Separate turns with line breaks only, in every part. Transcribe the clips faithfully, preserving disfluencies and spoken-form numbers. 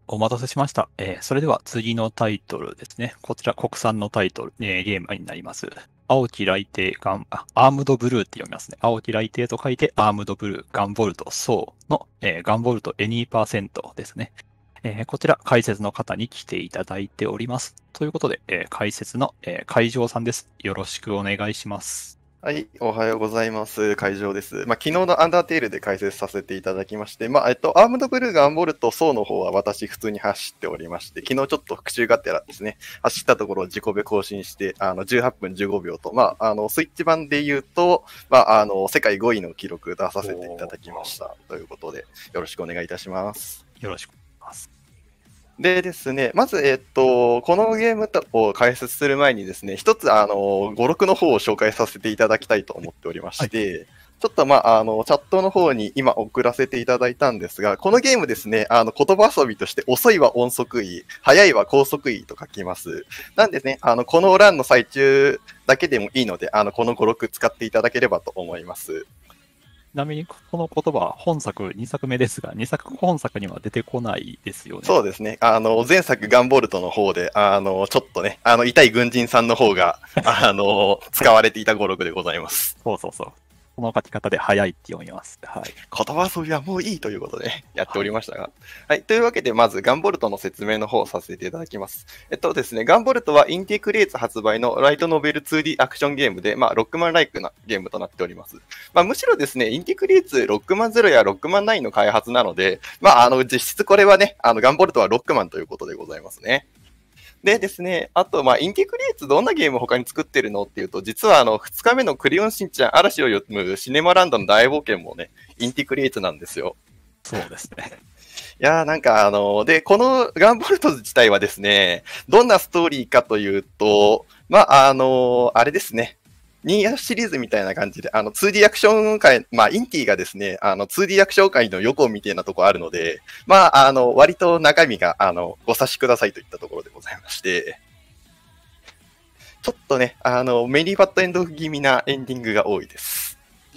お待たせしました。えーそれでは次のタイトルですね。こちら国産のタイトル、えーゲームになります。青き雷帝ガン、あ、アームドブルーって読みますね。青き雷帝と書いてアームドブルー、ガンボルト、ソーの、えーガンボルトエニーパーセントですね。えーこちら解説の方に来ていただいております。ということで、えー解説の、えー海上さんです。よろしくお願いします。
はい、おはようございます。会場です。まあ、昨日のアンダーテールで解説させていただきまして、まあ、えっと、アームドブルーガンボルト、ソーの方は私普通に走っておりまして、昨日ちょっと復習がてらですね、走ったところ自己ベ更新して、あの、じゅうはっぷんじゅうごびょうと、まあ、あの、スイッチ版で言うと、まあ、あの、世界ごいの記録出させていただきました。ということで、よろしくお願いいたします。
よろしくお願いします。
でですね、まず、えっと、このゲームを解説する前にですね、一つ、あの、語録の方を紹介させていただきたいと思っておりまして、はい、ちょっと、まあ、あの、チャットの方に今送らせていただいたんですが、このゲームですね、あの、言葉遊びとして、遅いは音速位、速いは高速位と書きます。なんですね、あの、このランの最中だけでもいいので、あの、この語録使っていただければと思います。
ちなみに、この言葉は本作にさくめですが、にさく本作には出てこないですよね。
そうですね。あの、前作ガンボルトの方で、あの、ちょっとね、あの、痛い軍人さんの方が、あの、使われていた語録でございます。
そうそうそう。この書き方で早いって読みます。はい。
言葉遊びはもういいということでやっておりましたが。はい、はい。というわけで、まずガンボルトの説明の方をさせていただきます。えっとですね、ガンボルトはインティクリエイツ発売のライトノベル ツーディー アクションゲームで、まあ、ロックマンライクなゲームとなっております。まあ、むしろですね、インティクリエイツロックマンゼロやロックマンナインの開発なので、まあ、あの、実質これはね、あの、ガンボルトはロックマンということでございますね。でですね、あと、まあ、インティクリエイツどんなゲーム他に作ってるのっていうと、実はあの、ふつかめのクレヨンしんちゃん嵐を読むシネマランドの大冒険もね、インティクリエイツなんですよ。
そうですね。
いやーなんかあのー、で、このガンボルト自体はですね、どんなストーリーかというと、まあ、あのー、あれですね。ニーヤシリーズみたいな感じで、あの、ツーディー アクション界、まあ、インティがですね、あの、ツーディー アクション界の横みたいなとこあるので、まあ、あの、割と中身が、あの、ご察しくださいといったところでございまして、ちょっとね、あの、メリーバッドエンド気味なエンディングが多いです。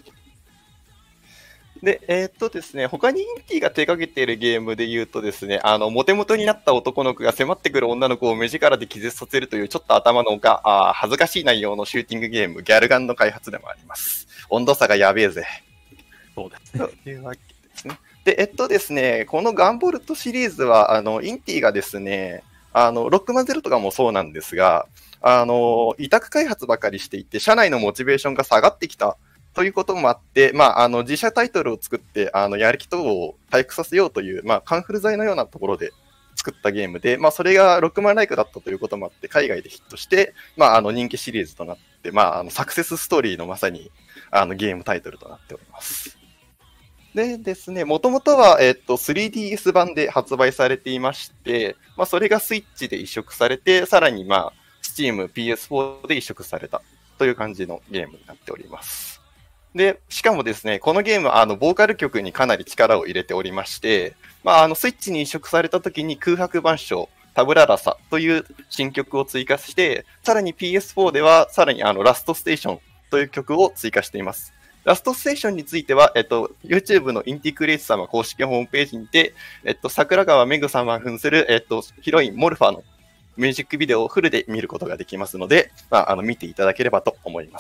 で、えー、っとですね、他にインティが手掛けているゲームで言うとですね、あの、モテモテになった男の子が迫ってくる女の子を目力で気絶させるというちょっと頭のが、あ恥ずかしい内容のシューティングゲーム、ギャルガンの開発でもあります。温度差がやべえぜ。
そうですね。
というわけですね。で、えっとですね、このガンボルトシリーズは、あの、インティがですね、あの、ロックマンゼロとかもそうなんですが、あの、委託開発ばかりしていて、社内のモチベーションが下がってきたということもあって、まあ、あの、自社タイトルを作って、あの、やる気等を回復させようという、まあ、カンフル剤のようなところで作ったゲームで、まあ、それがロックマンライクだったということもあって、海外でヒットして、まあ、あの、人気シリーズとなって、まあ、あの、サクセスストーリーのまさに、あの、ゲームタイトルとなっております。でですね、もともとは、えっと、スリーディーエス 版で発売されていまして、まあ、それがスイッチで移植されて、さらに、まあ、Steam、ピーエスフォー で移植されたという感じのゲームになっております。で、しかもですね、このゲーム、あの、ボーカル曲にかなり力を入れておりまして、まあ、あの、スイッチに移植された時に空白板書、タブララサという新曲を追加して、さらに ピーエスフォー では、さらにあの、ラストステーションという曲を追加しています。ラストステーションについては、えっと、YouTube のインティクレイツ様公式ホームページにて、えっと、桜川めぐ様扮する、えっと、ヒロインモルファのミュージックビデオをフルで見ることができますので、まあ、あの、見ていただければと思います。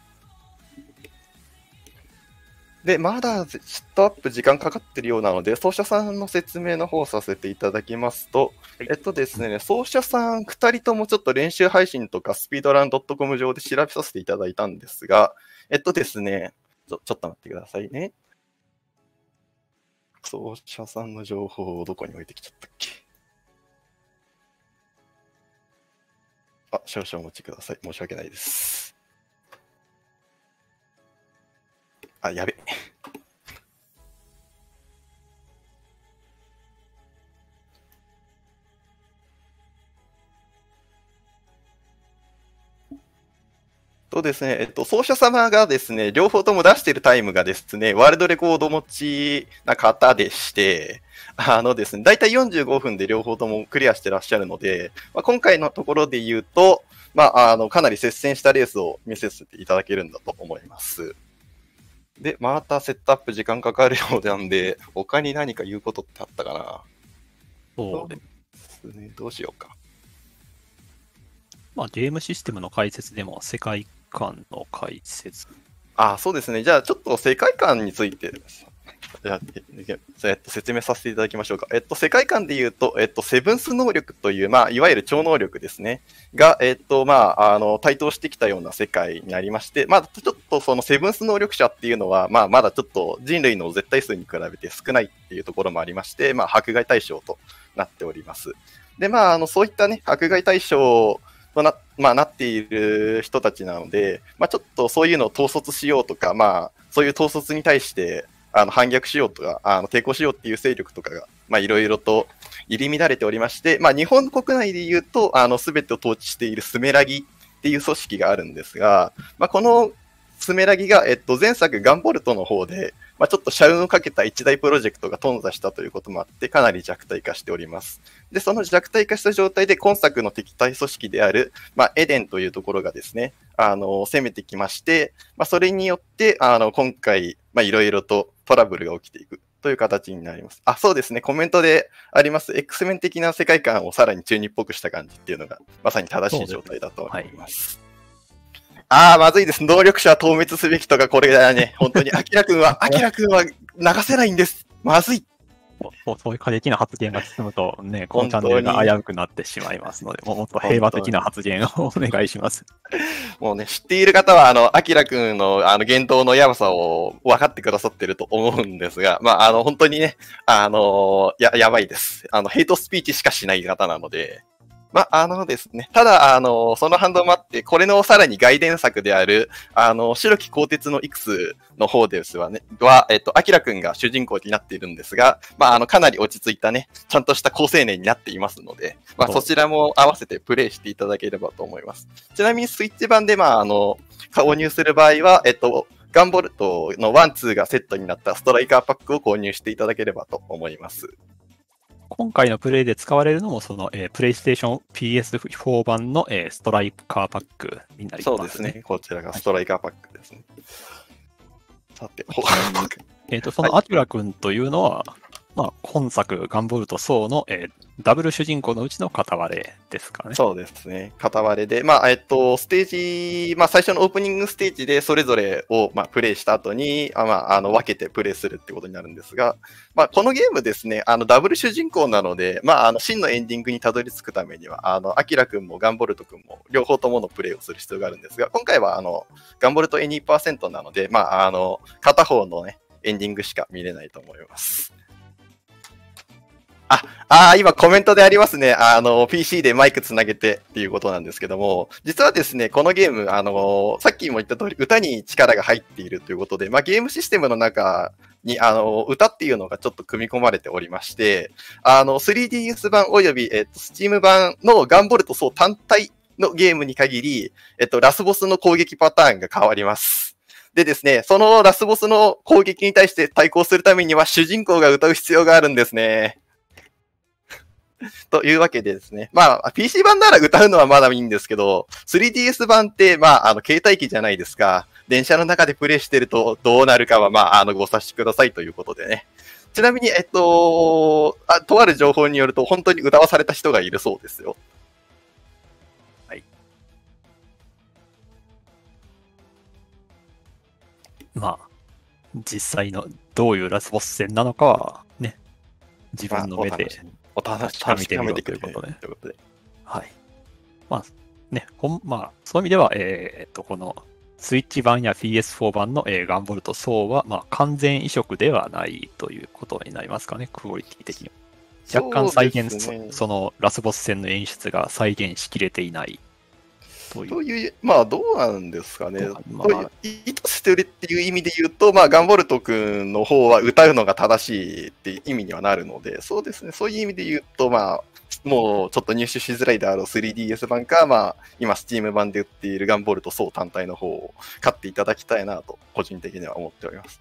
で、まだセットアップ時間かかってるようなので、奏者さんの説明の方をさせていただきますと、はい、えっとですね、奏者さんふたりともちょっと練習配信とかスピードラン .com 上で調べさせていただいたんですが、えっとですね、ちょ、ちょっと待ってくださいね。奏者さんの情報をどこに置いてきちゃったっけ。あ、少々お待ちください。申し訳ないです。あ、やべ。とですね、えっと、奏者様がですね、両方とも出しているタイムがですね、ワールドレコード持ちな方でして、あのですね、だいたいよんじゅうごふんで両方ともクリアしてらっしゃるので、まあ、今回のところで言うと、まあ、あの、かなり接戦したレースを見せていただけるんだと思います。で、またセットアップ時間かかるようなんで、他に何か言うことってあったかな。
そうで
ね、どうしようか。
まあ、ゲームシステムの解説でも世界観の解説。
あ、そうですね。じゃあ、ちょっと世界観について、じゃあ、えっと、説明させていただきましょうか。えっと、世界観で言うと、えっと、セブンス能力という、まあ、いわゆる超能力ですね。が、えっと、まあ、あの、台頭してきたような世界になりまして、まあ、ちょっとそのセブンス能力者っていうのは、まあ、まだちょっと人類の絶対数に比べて少ないっていうところもありまして、まあ、迫害対象となっております。で、まあ、あの、そういったね、迫害対象とな、まあ、なっている人たちなので、まあ、ちょっとそういうのを統率しようとか、まあ、そういう統率に対して、あの反逆しようとか、あの抵抗しようっていう勢力とかが、まあ、いろいろと入り乱れておりまして、まあ、日本国内で言うと、あの、すべてを統治しているスメラギっていう組織があるんですが、まあ、このスメラギが、えっと、前作ガンボルトの方で、まあ、ちょっと社運をかけた一大プロジェクトが頓挫したということもあって、かなり弱体化しております。で、その弱体化した状態で、今作の敵対組織である、まあ、エデンというところがですね、あの、攻めてきまして、まあ、それによって、あの、今回、まあ、いろいろとトラブルが起きていくという形になります。あ、そうですね。コメントであります。X メン的な世界観をさらに中二っぽくした感じっていうのが、まさに正しい状態だと思います。ああ、まずいです。能力者は透滅すべきとか、これがね、本当に、アキラくんは、アキラくんは流せないんです。まずい。
そうそういう過激な発言が進むとね、このチャンネルが危うくなってしまいますので、もっと平和的な発言をお願いします。
もうね、知っている方は、あの、アキラくんの、あの、言動のやばさを分かってくださってると思うんですが、まあ、あの、本当にね、あの、や、やばいです。あの、ヘイトスピーチしかしない方なので、まあ、あのですね、ただ、あの、その反動もあって、これのさらに外伝作である、あの、白き鋼鉄のイクスの方ですはね、は、えっと、アキラくんが主人公になっているんですが、まあ、あの、かなり落ち着いたね、ちゃんとした高青年になっていますので、まあ、そちらも合わせてプレイしていただければと思います。ちなみにスイッチ版で、まあ、あの、購入する場合は、えっと、ガンボルトのワン、ツーがセットになったストライカーパックを購入していただければと思います。
今回のプレイで使われるのも、その、えー、プレイステーション ピーエスフォー 版の、えー、ストライカーパックになりますね。
そうですね。こちらがストライカーパックですね。はい、さて、
えっと、そのアキラ君というのは、はい、まあ、本作、ガンボルト・ソーの、えー、ダブル主人公のうちの片割れですかね。
そうですね。片割れで、まあ、えっと、ステージ、まあ、最初のオープニングステージでそれぞれを、まあ、プレイした後に、あまあ、あの、分けてプレイするってことになるんですが、まあ、このゲームですね、あの、ダブル主人公なので、まあ、あの、真のエンディングにたどり着くためには、あの、アキラ君もガンボルト君も、両方とものプレイをする必要があるんですが、今回は、あの、ガンボルト にパーセント なので、まあ、あの、片方のね、エンディングしか見れないと思います。あ、あ今コメントでありますね。あの、ピーシー でマイクつなげてっていうことなんですけども、実はですね、このゲーム、あの、さっきも言った通り、歌に力が入っているということで、まあ、ゲームシステムの中に、あの、歌っていうのがちょっと組み込まれておりまして、あの、スリーディーエス 版および、えっと、Steam 版のガンボルトソー単体のゲームに限り、えっと、ラスボスの攻撃パターンが変わります。でですね、そのラスボスの攻撃に対して対抗するためには主人公が歌う必要があるんですね。というわけでですね。まあ、ピーシー 版なら歌うのはまだいいんですけど、スリーディーエス 版って、まあ、あの、携帯機じゃないですか。電車の中でプレイしてるとどうなるかは、まあ、あの、ご察しくださいということでね。ちなみに、えっと、あ、とある情報によると、本当に歌わされた人がいるそうですよ。
はい。まあ、実際のどういうラスボス戦なのかは、ね、自分の目で、
お楽しみ
みてみろということで。はい。まあ、ね、ほん、まあ、そういう意味では、えー、っと、この、スイッチ版や ピーエスフォー 版の、えー、ガンボルトソーは、まあ、完全移植ではないということになりますかね、クオリティ的に。若干再現、そ,、ね、そ, そのラスボス戦の演出が再現しきれていない
という。という、まあ、どうなんですかね。まあ、意図してるっていう意味で言うと、まあ、ガンボルト君の方は歌うのが正しいっていう意味にはなるので、そうですね、そういう意味で言うと、まあ、もうちょっと入手しづらいであろう スリーディーエス 版か、まあ、今、Steam 版で売っているガンボルトソー単体の方を買っていただきたいなと、個人的には思っております。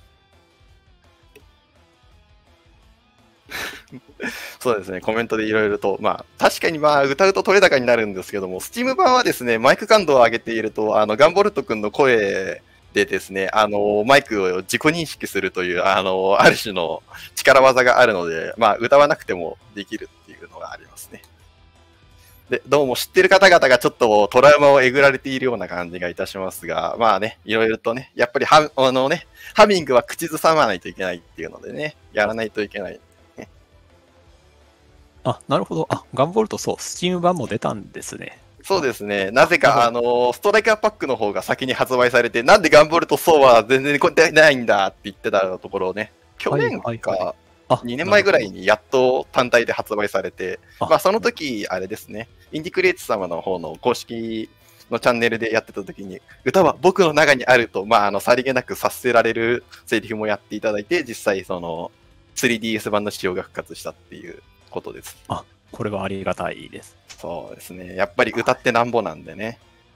そうですね、コメントでいろいろと、まあ、確かにまあ、歌うと取れ高になるんですけども、Steam 版はですね、マイク感度を上げていると、あの、ガンボルト君の声でですね、あの、マイクを自己認識するという、あの、ある種の力技があるので、まあ、歌わなくてもできるっていうのがありますね。で、どうも知ってる方々がちょっとトラウマをえぐられているような感じがいたしますが、まあね、いろいろとね、やっぱりハ、あのね、ハミングは口ずさまないといけないっていうのでね、やらないといけない。ね、
あ、なるほど。あ、ガンボルト、そう、スチーム版も出たんですね。
そうですね。なぜか、あの、ストライカーパックの方が先に発売されて、なんでガンボルトそうは全然出ないんだって言ってたところをね、去年かにねんまえぐらいにやっと単体で発売されて、まあその時、あれですね、インディクリエイツ様の方の公式のチャンネルでやってた時に、歌は僕の中にあると、まああの、さりげなく察せられるセリフもやっていただいて、実際その スリーディーエス 版の仕様が復活したっていうことです。
あ、これはありがたいです。
そうですね。やっぱり歌ってなんぼなんでね。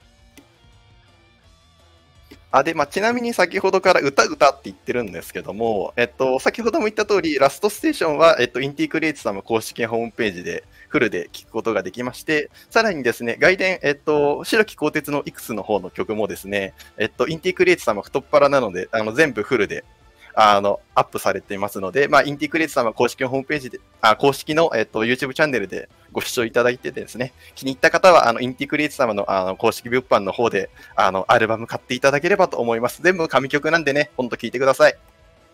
あ、で、まあ、ちなみに先ほどから歌歌って言ってるんですけども、えっと、先ほども言った通り、ラストステーションは、えっと、インティクレイツ様公式ホームページでフルで聴くことができまして、さらにですね、外伝、えっと、白き鋼鉄のいくつの方の曲もですね、えっと、インティクレイツ様太っ腹なので、あの、全部フルで、あの、アップされていますので、まあ、インティクレイツ様公式ホームページで、あ、公式の、えっと、YouTube チャンネルでご視聴いただいてですね、気に入った方は、あの、インティクレイツ様の、あの、公式物販の方で、あの、アルバム買っていただければと思います。全部神曲なんでね、ほんと聴いてください。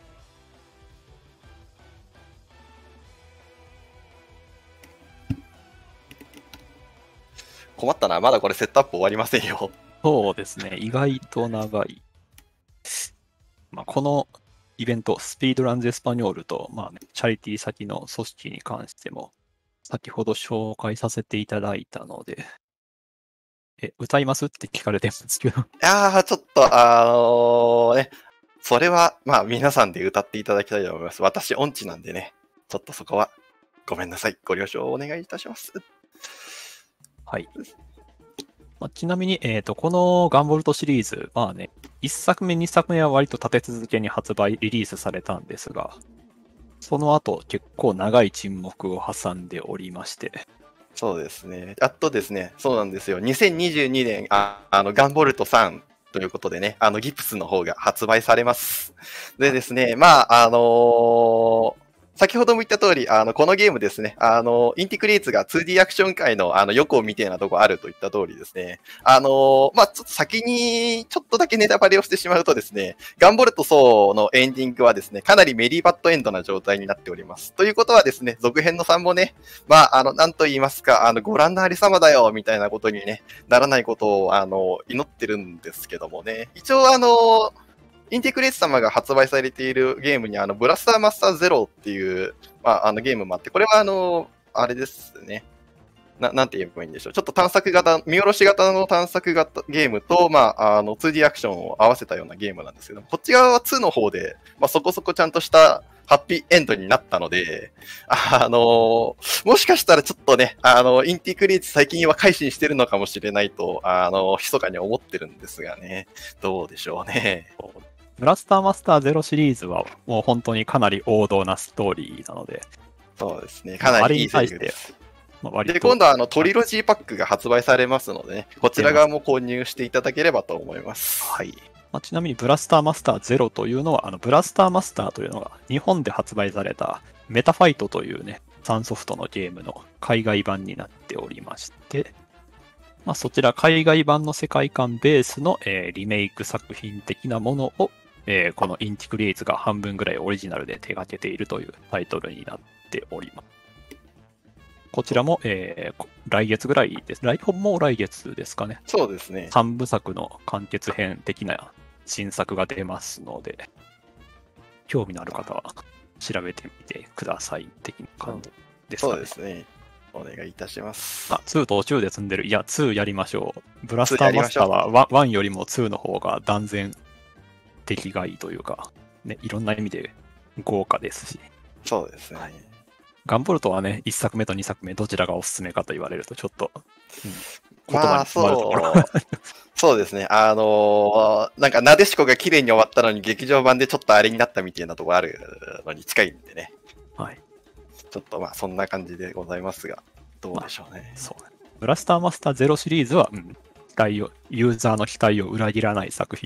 困ったな。まだこれセットアップ終わりませんよ。
そうですね。意外と長い。まあ、このイベント、スピードランズエスパニョールと、まあね、チャリティー先の組織に関しても、先ほど紹介させていただいたので、え、歌いますって聞かれてるんですけど。い
やー、ちょっと、あのー、ね、それは、まあ、皆さんで歌っていただきたいと思います。私、音痴なんでね、ちょっとそこは、ごめんなさい。ご了承お願いいたします。
はい。まあ、ちなみに、えっと、このガンボルトシリーズ、まあね、いっさくめ、にさくめは割と立て続けに発売、リリースされたんですが、その後、結構長い沈黙を挟んでおりまして。
そうですね。あとですね、そうなんですよ。にせんにじゅうにねん、ああの、ガンボルトさんということでね、あの、ギプスの方が発売されます。でですね、まあ、あのー先ほども言った通り、あの、このゲームですね、あの、インティクリエイツが ツーディー アクション界の、あの、横をみたいなとこあるといった通りですね、あの、まあ、ちょっと先に、ちょっとだけネタバレをしてしまうとですね、ガンボルトソーのエンディングはですね、かなりメリーバッドエンドな状態になっております。ということはですね、続編のさんもね、まあ、あの、なんと言いますか、あの、ご覧のありさまだよ、みたいなことにね、ならないことを、あの、祈ってるんですけどもね、一応あの、インティクレイツ様が発売されているゲームに、あの、ブラスターマスターゼロっていう、まあ、あのゲームもあって、これはあの、あれですね。な、なんて言えばいいんでしょう。ちょっと探索型、見下ろし型の探索型ゲームと、まあ、あの、ツーディー アクションを合わせたようなゲームなんですけども、こっち側はツーの方で、まあ、そこそこちゃんとしたハッピーエンドになったので、あの、もしかしたらちょっとね、あの、インティクリエイツ最近は改心してるのかもしれないと、あの、密かに思ってるんですがね、どうでしょうね。
ブラスターマスターゼロシリーズはもう本当にかなり王道なストーリーなので、
そうですね、かなりいいセリフです。
まあ、割と
で、今度はあのトリロジーパックが発売されますのでね、こちら側も購入していただければと思います。
はい。まあ、ちなみにブラスターマスターゼロというのは、あのブラスターマスターというのが日本で発売されたメタファイトというね、サンソフトのゲームの海外版になっておりまして、まあ、そちら海外版の世界観ベースの、えーリメイク作品的なものを、えーこのインティクリエイツが半分ぐらいオリジナルで手掛けているというタイトルになっております。こちらも、えー来月ぐらいです。来もう来月ですかね。
そうですね。
さんぶさくの完結編的な新作が出ますので、興味のある方は調べてみてください的な感じですかね。
そうですね。お願いいたします。
あ、ツー途中で積んでる。いや、ツーやりましょう。ブラスターマスターはワンよりもツーの方が断然出来がいいというか、ね、いろんな意味で豪華ですし。
そうですね。はい、
ガンボルトはね、いっさくめとにさくめどちらがおすすめかと言われるとちょっと、うん、言葉に詰まるところ。
そうですね。あのー、なんか、なでしこが綺麗に終わったのに、劇場版でちょっとあれになったみたいなところあるのに近いんでね。
はい。
ちょっとまあ、そんな感じでございますが、どうでしょうね。まあ、
そうね。ブラスターマスターゼロシリーズは、うん、期待を、ユーザーの期待を裏切らない作品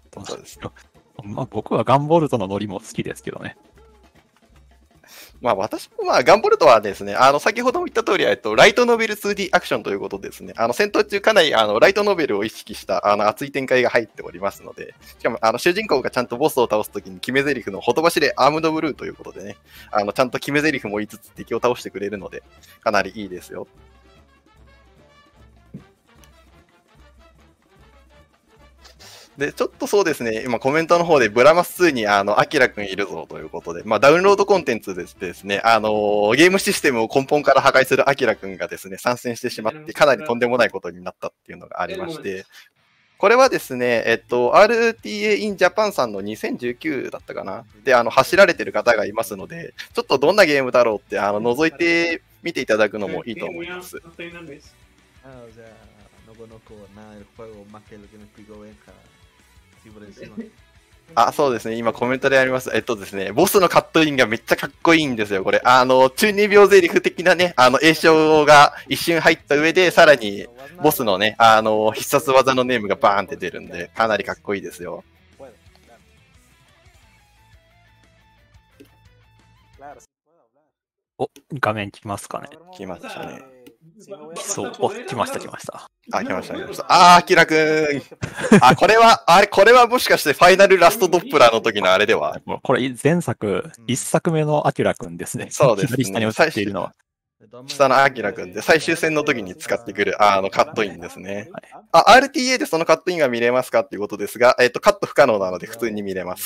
そうです。
まあ、僕はガンボルトのノリも好きですけどね。
まあ私もまあガンボルトはですね、あの先ほども言った通り、えっと、ライトノベル ツーディー アクションということですね、あの戦闘中かなりあのライトノベルを意識したあの熱い展開が入っておりますので、しかもあの主人公がちゃんとボスを倒すときに決め台詞のほとばしでアームドブルーということでね、あのちゃんと決め台詞も言いつつ敵を倒してくれるので、かなりいいですよ。で、ちょっとそうですね、今コメントの方でブラマスツーにあの、アキラくんいるぞということで、まあダウンロードコンテンツでですね、あのー、ゲームシステムを根本から破壊するアキラくんがですね、参戦してしまって、かなりとんでもないことになったっていうのがありまして、これはですね、えっと、アールティーエー in Japan さんのにせんじゅうきゅうだったかなで、あの、走られてる方がいますので、ちょっとどんなゲームだろうって、あの、覗いてみていただくのもいいと思います。あ、そうですね。今コメントであります。えっとですね、ボスのカットインがめっちゃかっこいいんですよ、これ。あの、中二病ゼリフ的なね、あの、栄唱が一瞬入った上で、さらに、ボスのね、あの、必殺技のネームがバーンって出るんで、かなりかっこいいですよ。
お、画面来ますかね。
来ましたね。
そう、お、来ました、来ました。
あ、来ました、来ました。あー、アキラくん。あ、これは、あれ、これはもしかしてファイナルラストドップラーの時のあれでは
これ、前作、一作目のアキラくんですね。
そうですね。
下に映っているのは。
下のアキラくんで、最終戦の時に使ってくる、あの、カットインですね。はい、あ、アールティーエー でそのカットインが見れますかっていうことですが、えっと、カット不可能なので普通に見れます。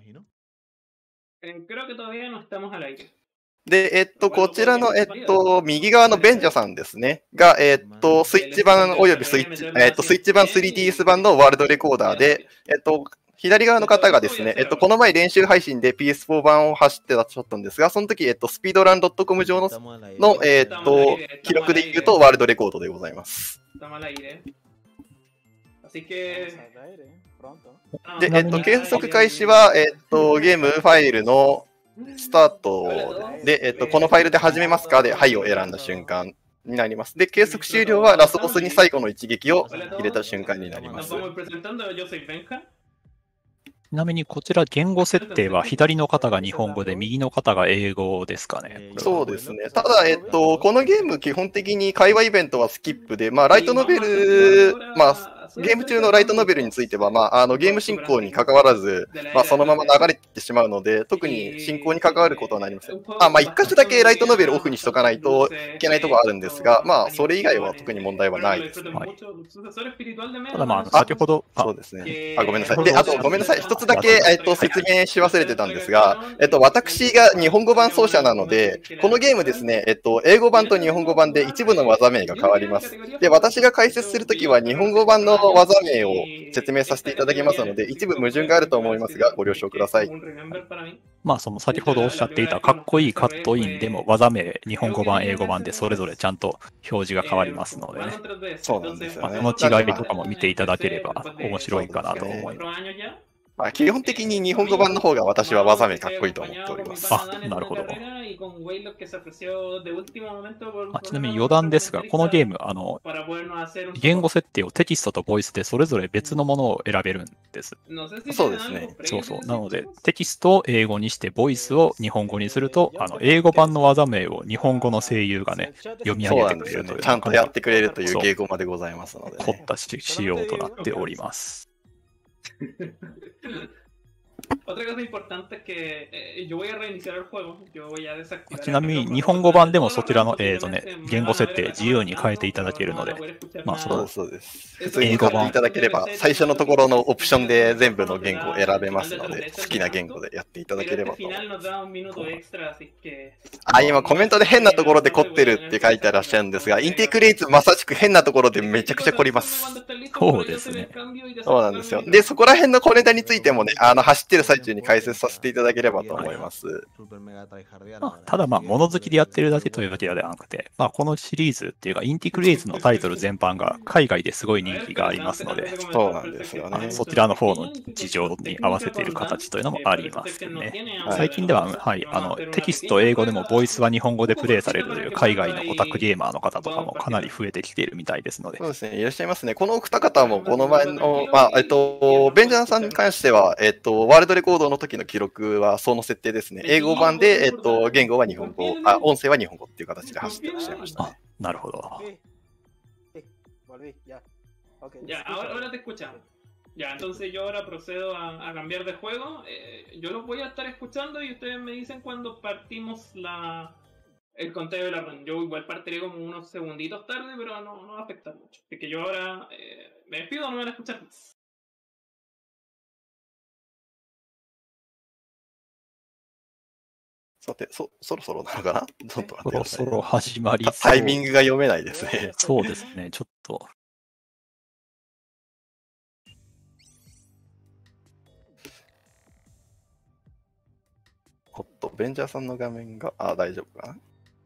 で、えっと、こちらの、えっと、右側のベンジャさんですね。が、えっと、スイッチ版およびスイッチ、えっと、スイッチ版 スリーディーエス 版のワールドレコーダーで、えっと、左側の方がですね、えっと、この前練習配信で ピーエスフォー 版を走ってらっしゃったんですが、その時、えっと、スピードラン .com 上の、の、えっと、記録で言うとワールドレコードでございます。で、えっと、計測開始は、えっと、ゲームファイルの、スタートで、えっと、このファイルで始めますかで、はいを選んだ瞬間になります。で、計測終了はラスボスに最後の一撃を入れた瞬間になります。ち
なみにこちら言語設定は左の方が日本語で右の方が英語ですかね。
そうですね。ただ、えっと、このゲーム基本的に会話イベントはスキップで、まあ、ライトノベル、まあ、ゲーム中のライトノベルについては、まあ、あのゲーム進行に関わらず、まあ、そのまま流れていってしまうので、特に進行に関わることはなりません。あ、まあ、一箇所だけライトノベルオフにしとかないといけないところあるんですが、まあ、それ以外は特に問題はないですね。はい、
ただまあ、先ほど、
そうですね。あ、ごめんなさい。で、あと、ごめんなさい。一つだけ、えっと、説明し忘れてたんですが、えっと、私が日本語版奏者なので、このゲームですね、えっと、英語版と日本語版で一部の技名が変わります。で、私が解説するときは日本語版の技名を説明させていただきますので、一部矛盾があると思いますが、ご了承ください。
まあ、その先ほどおっしゃっていたかっこいいカットインでも技名、日本語版、英語版でそれぞれちゃんと表示が変わりますのでね。
そうなんですよね。
まあ、その違いとかも見ていただければ面白いかなと思います。
まあ、基本的に日本語版の方が私は技名かっこいいと思っております。
あ、なるほど。あ、ちなみに余談ですが、このゲーム、あの、言語設定をテキストとボイスでそれぞれ別のものを選べるんです。
そうですね。
そうそう。なので、テキストを英語にして、ボイスを日本語にすると、あの、英語版の技名を日本語の声優がね、読み上げてくれるという。
ちゃんとやってくれるという芸語までございますので、ね。
凝った仕様となっております。ちなみに日本語版でもそちらの、えーとね、言語設定自由に変えていただけるので、まあ、
そうそうです。普通に買っていただければ、最初のところのオプションで全部の言語を選べますので、好きな言語でやっていただければと思います。あ、今コメントで変なところで凝ってるって書いてらっしゃるんですが、インテグレーツまさしく変なところでめちゃくちゃ凝ります。
そうですね。
そうなんですよ。で、そこら辺の小ネタについてもね、あの、走ってる最中に解説させていただければと思います。
ただまあ、物好きでやってるだけというわけではなくて、まあ、このシリーズっていうか、インティクレイズのタイトル全般が海外ですごい人気がありますので、
そうなんですよね。
そちらの方の事情に合わせている形というのもありますけどね。最近では、はい、あの、テキスト英語でもボイスは日本語でプレイされるという海外のオタクゲーマーの方とかもかなり増えてきているみたいですので。
そうですね、いらっしゃいますね。このお二方もこの前の、まあ、えっと、ベンジャーさんに関しては、えっと、ワールドレコードの時の記録はその設定ですね。英語版で、えっと、言語は日本語、あ、音声は日本語っていう形で走ってらっしゃいましたね。
あ、なるほど。
Ya, ahora, ahora te escuchamos. Ya, entonces yo ahora procedo a, a cambiar de juego. Eh, yo los voy a estar escuchando y ustedes me dicen cuando partimos la, el conteo de la run. Yo igual partiré como unos segunditos tarde, pero no, no va a afectar mucho. Así que yo ahora eh, me despido, no me van a escuchar más.
さて、そ、そろそろなのかなちょっと待ってください。
そろそろ始まりそう。
タイミングが読めないですね。
そうですね、ちょっと。
おっと、ベンジャーさんの画面が、あ、大丈夫かな。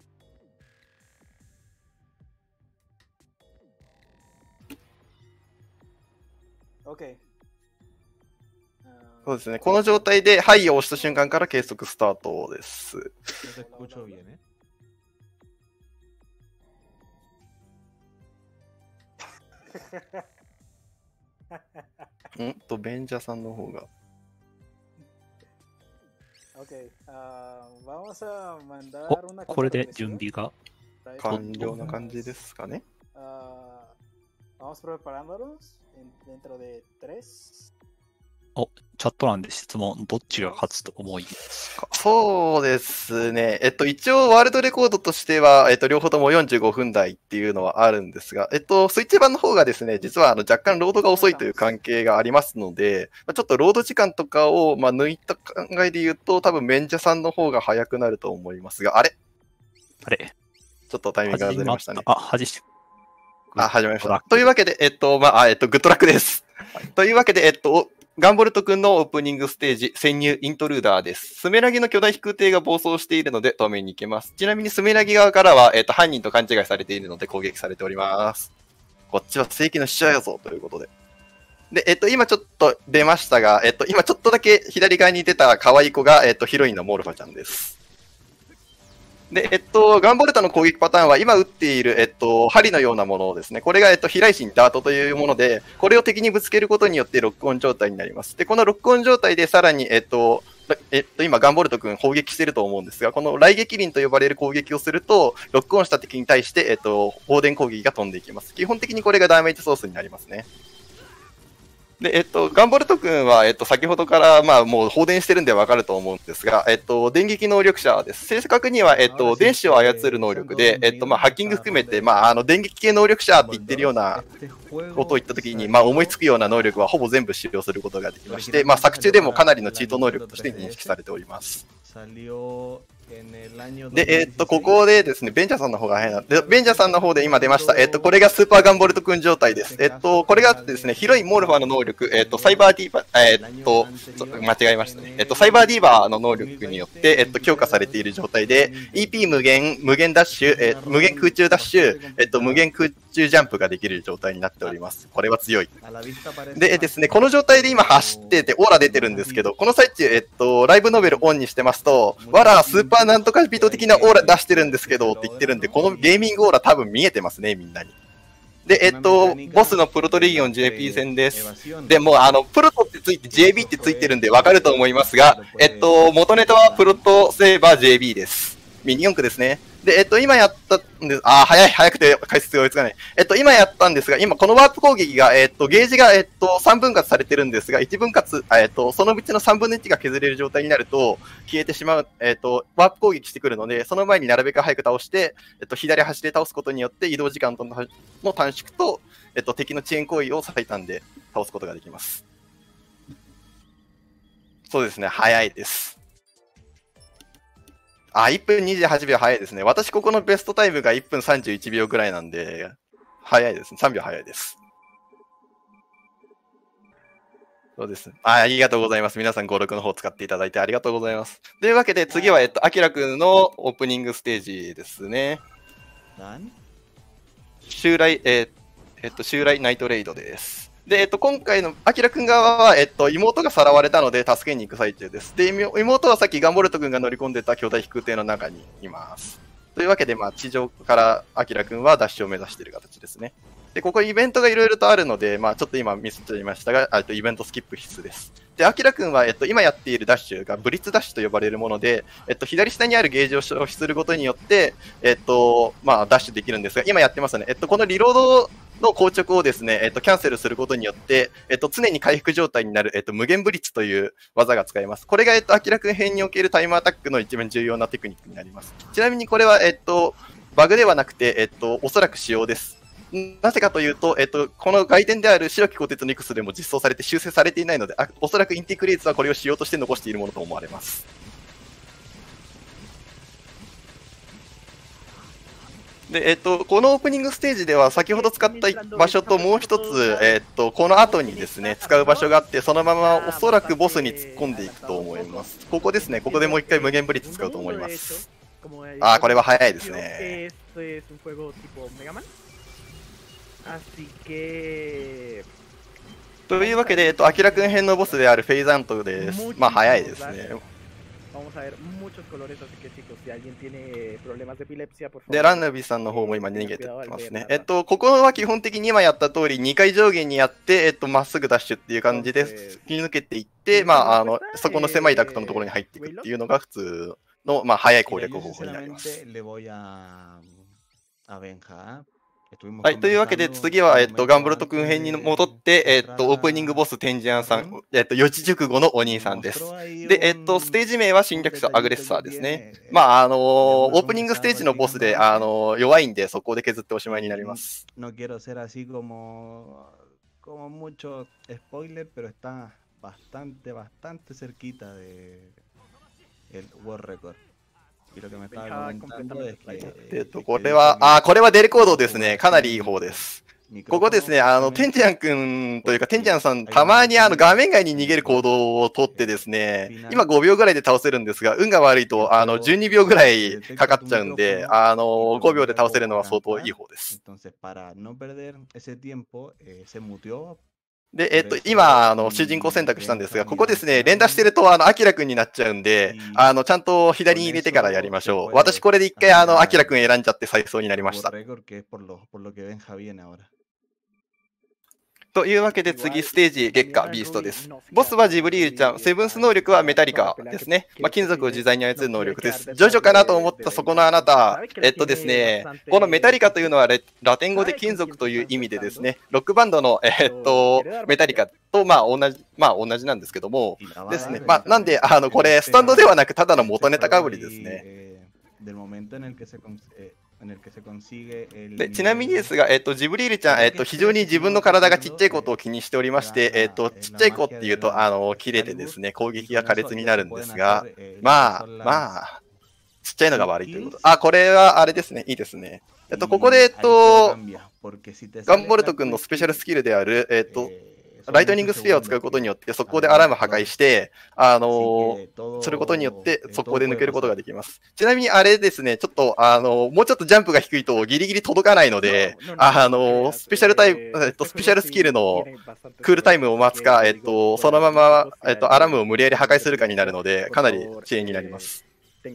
OK。
そうですね。この状態で、はいを押した瞬間から計測スタートです。んと、ベンジャーさんの方が。
OK。vamos a mandar
お
una
これで準備が。
完了な感じですかね。
vamos preparándonos dentro de tres。
お、チャット欄で質問、どっちが勝つと思いますか？
そうですね。えっと、一応、ワールドレコードとしては、えっと、両方ともよんじゅうごふん台っていうのはあるんですが、えっと、スイッチ版の方がですね、実はあの若干ロードが遅いという関係がありますので、ちょっとロード時間とかを、まあ、抜いた考えで言うと、多分、メンジャさんの方が早くなると思いますが、あれ
あれ
ちょっとタイミングがずれましたね。
あ、始し。
あ、始まりました。というわけで、えっと、まあ、えっと、グッドラックです。はい、というわけで、えっと、ガンボルト君のオープニングステージ、潜入イントルーダーです。スメラギの巨大飛空艇が暴走しているので止めに行けます。ちなみにスメラギ側からは、えっと、犯人と勘違いされているので攻撃されております。こっちは正規の死者やぞということで。で、えっと、今ちょっと出ましたが、えっと、今ちょっとだけ左側に出た可愛い子が、えっと、ヒロインのモルファちゃんです。で、えっと、ガンボルタの攻撃パターンは今撃っている、えっと、針のようなものですね。これが、えっと、飛来心ダートというもので、これを敵にぶつけることによってロックオン状態になります。で、このロックオン状態でさらに、えっと、えっと、今、ガンボルト君砲撃してると思うんですが、この雷撃輪と呼ばれる攻撃をすると、ロックオンした敵に対して、えっと、放電攻撃が飛んでいきます。基本的にこれがダメージソースになりますね。で、えっと、ガンボルト君は、えっと、先ほどから、まあ、もう放電してるんでわかると思うんですが、えっと、電撃能力者です。正確には、えっと、電子を操る能力で、えっと、まあ、ハッキング含めて、まあ、あの、電撃系能力者って言ってるようなことを言ったときに、まあ、思いつくような能力はほぼ全部使用することができまして、まあ、作中でもかなりのチート能力として認識されております。で、えっと、ここでですね、ベンジャーさんの方が早いな。で、ベンジャーさんの方で今出ました。えっと、これがスーパーガンボルト君状態です。えっと、これがですね、ヒロインモルファの能力、えっと、サイバーディーバー、えっと、間違えましたね。えっと、サイバーディーバーの能力によって、えっと、強化されている状態で、イーピー 無限、無限ダッシュ、え無限空中ダッシュ、えっと、無限空中ジャンプができる状態になっております。これは強い。でですね、この状態で今走ってて、オーラ出てるんですけど、この最中、えっと、ライブノベルオンにしてますと、わら、スーパーなんとかビト的なオーラ出してるんですけどって言ってるんで、このゲーミングオーラ多分見えてますね、みんなに。で、えっと、ボスのプロトリギオン ジェーピー 戦です。で、もうあの、プロトってついて ジェービー ってついてるんでわかると思いますが、えっと、元ネタはプロトセーバー ジェービー です。ミニ四駆ですね。で、えっと、今やったんです、あー、早い、早くて解説が追いつかない。えっと、今やったんですが、今このワープ攻撃が、えっと、ゲージが、えっと、さんぶん割されてるんですが、いちぶん割、えっと、そのうちのさんぶんのいちが削れる状態になると、消えてしまう、えっと、ワープ攻撃してくるので、その前になるべく早く倒して、えっと、左端で倒すことによって移動時間の短縮と、えっと、敵の遅延行為を最短で倒すことができます。そうですね、早いです。あ、いっぷんにじゅうはちびょう早いですね。私、ここのベストタイムがいっぷんさんじゅういちびょうぐらいなんで、早いですね。さんびょう早いです。 そうです。あ、ありがとうございます。皆さん、ご録の方使っていただいてありがとうございます。というわけで、次は、えっと、あきらくんのオープニングステージですね。
何
襲来、えーえっと、襲来ナイトレイドです。で、えっと、今回の、あきらくん側は、えっと、妹がさらわれたので、助けに行く最中です。で、妹はさっきガンボルトくんが乗り込んでた巨大飛空艇の中にいます。というわけで、まあ、地上からあきらくんは脱出を目指している形ですね。で、ここイベントがいろいろとあるので、まあ、ちょっと今ミスっちゃいましたが、あとイベントスキップ必須です。で、あきらくんは、えっと、今やっているダッシュがブリッツダッシュと呼ばれるもので、えっと、左下にあるゲージを消費することによって、えっと、まあ、ダッシュできるんですが、今やってますね。えっと、このリロードの硬直をですね、えっと、キャンセルすることによって、えっと、常に回復状態になる、えっと、無限ブリッツという技が使えます。これが、えっと、あきらくん編におけるタイムアタックの一番重要なテクニックになります。ちなみにこれは、えっと、バグではなくて、えっと、おそらく仕様です。なぜかというと、えっと、この外伝である白き鋼鉄ニクスでも実装されて修正されていないので、あおそらくインティクリエイツはこれを仕様として残しているものと思われます。で、えっと、このオープニングステージでは先ほど使った場所ともう一つ、えっと、この後にですね、使う場所があって、そのままおそらくボスに突っ込んでいくと思います。ここですね、ここでもう一回無限ブリッツ使うと思います。あー、これは早いですね。というわけで、えっと、あきらくん編のボスであるフェイザントです。まあ、早いですね。で、ランナビさんの方も今逃げてますね。えっと、ここは基本的に今やった通り、にかい上下にやって、えっと、まっすぐダッシュっていう感じで突き抜けていって、まあ、あの、そこの狭いダクトのところに入っていくっていうのが普通の、まあ、早い攻略方法になります。はい、というわけで次は、えっと、ガンブルト君編に戻って、えっと、オープニングボステンジアンさん、えっと、四字熟語のお兄さんです。で、えっと、ステージ名は侵略者アグレッサーですね。まあ、あのー、オープニングステージのボスで、あのー、弱いんで、そこで削っておしまいになります。
No quiero ser así como, como mucho spoiler, pero está bastante, bastante cerquita de el World Record.
えっと、これは、あ、これはデレコードですね。かなりいい方です。ここですね、あの、テンジャン君というか、テンジャンさん、たまにあの、画面外に逃げる行動をとってですね、今ごびょうぐらいで倒せるんですが、運が悪いと、あの、じゅうにびょうぐらいかかっちゃうんで、あの、ごびょうで倒せるのは相当いい方です。で、えっと、今、あの、主人公選択したんですが、ここですね、連打してると、あの、アキラくんになっちゃうんで、あの、ちゃんと左に入れてからやりましょう。私、これで一回、あの、アキラくん選んじゃって再走になりました。というわけで次、ステージ、月下、ビーストです。ボスはジブリールちゃん、セブンス能力はメタリカですね。まあ、金属を自在に操る能力です。ジョジョかなと思ったそこのあなた。えっとですね、このメタリカというのはラテン語で金属という意味でですね、ロックバンドの、えっと、メタリカと、まあ、同じ、まあ、同じなんですけども、ですね。まあ、なんで、あの、これ、スタンドではなく、ただの元ネタかぶりですね。でちなみにですが、えっと、ジブリールちゃん、えっと、非常に自分の体がちっちゃいことを気にしておりまして、えっと、ちっちゃい子っていうと、あの、切れてですね、攻撃が苛烈になるんですが、まあ、まあ、ちっちゃいのが悪いということ。あ、これはあれですね、いいですね。えっと、ここで、えっと、ガンボルト君のスペシャルスキルである、えっと、ライトニングスフィアを使うことによって、速攻でアラーム破壊して、あのー、することによって、速攻で抜けることができます。ちなみにあれですね、ちょっと、あのー、もうちょっとジャンプが低いとギリギリ届かないので、あのー、スペシャルタイム、えっと、スペシャルスキルのクールタイムを待つか、えっと、そのまま、えっと、アラームを無理やり破壊するかになるので、かなり遅延になります。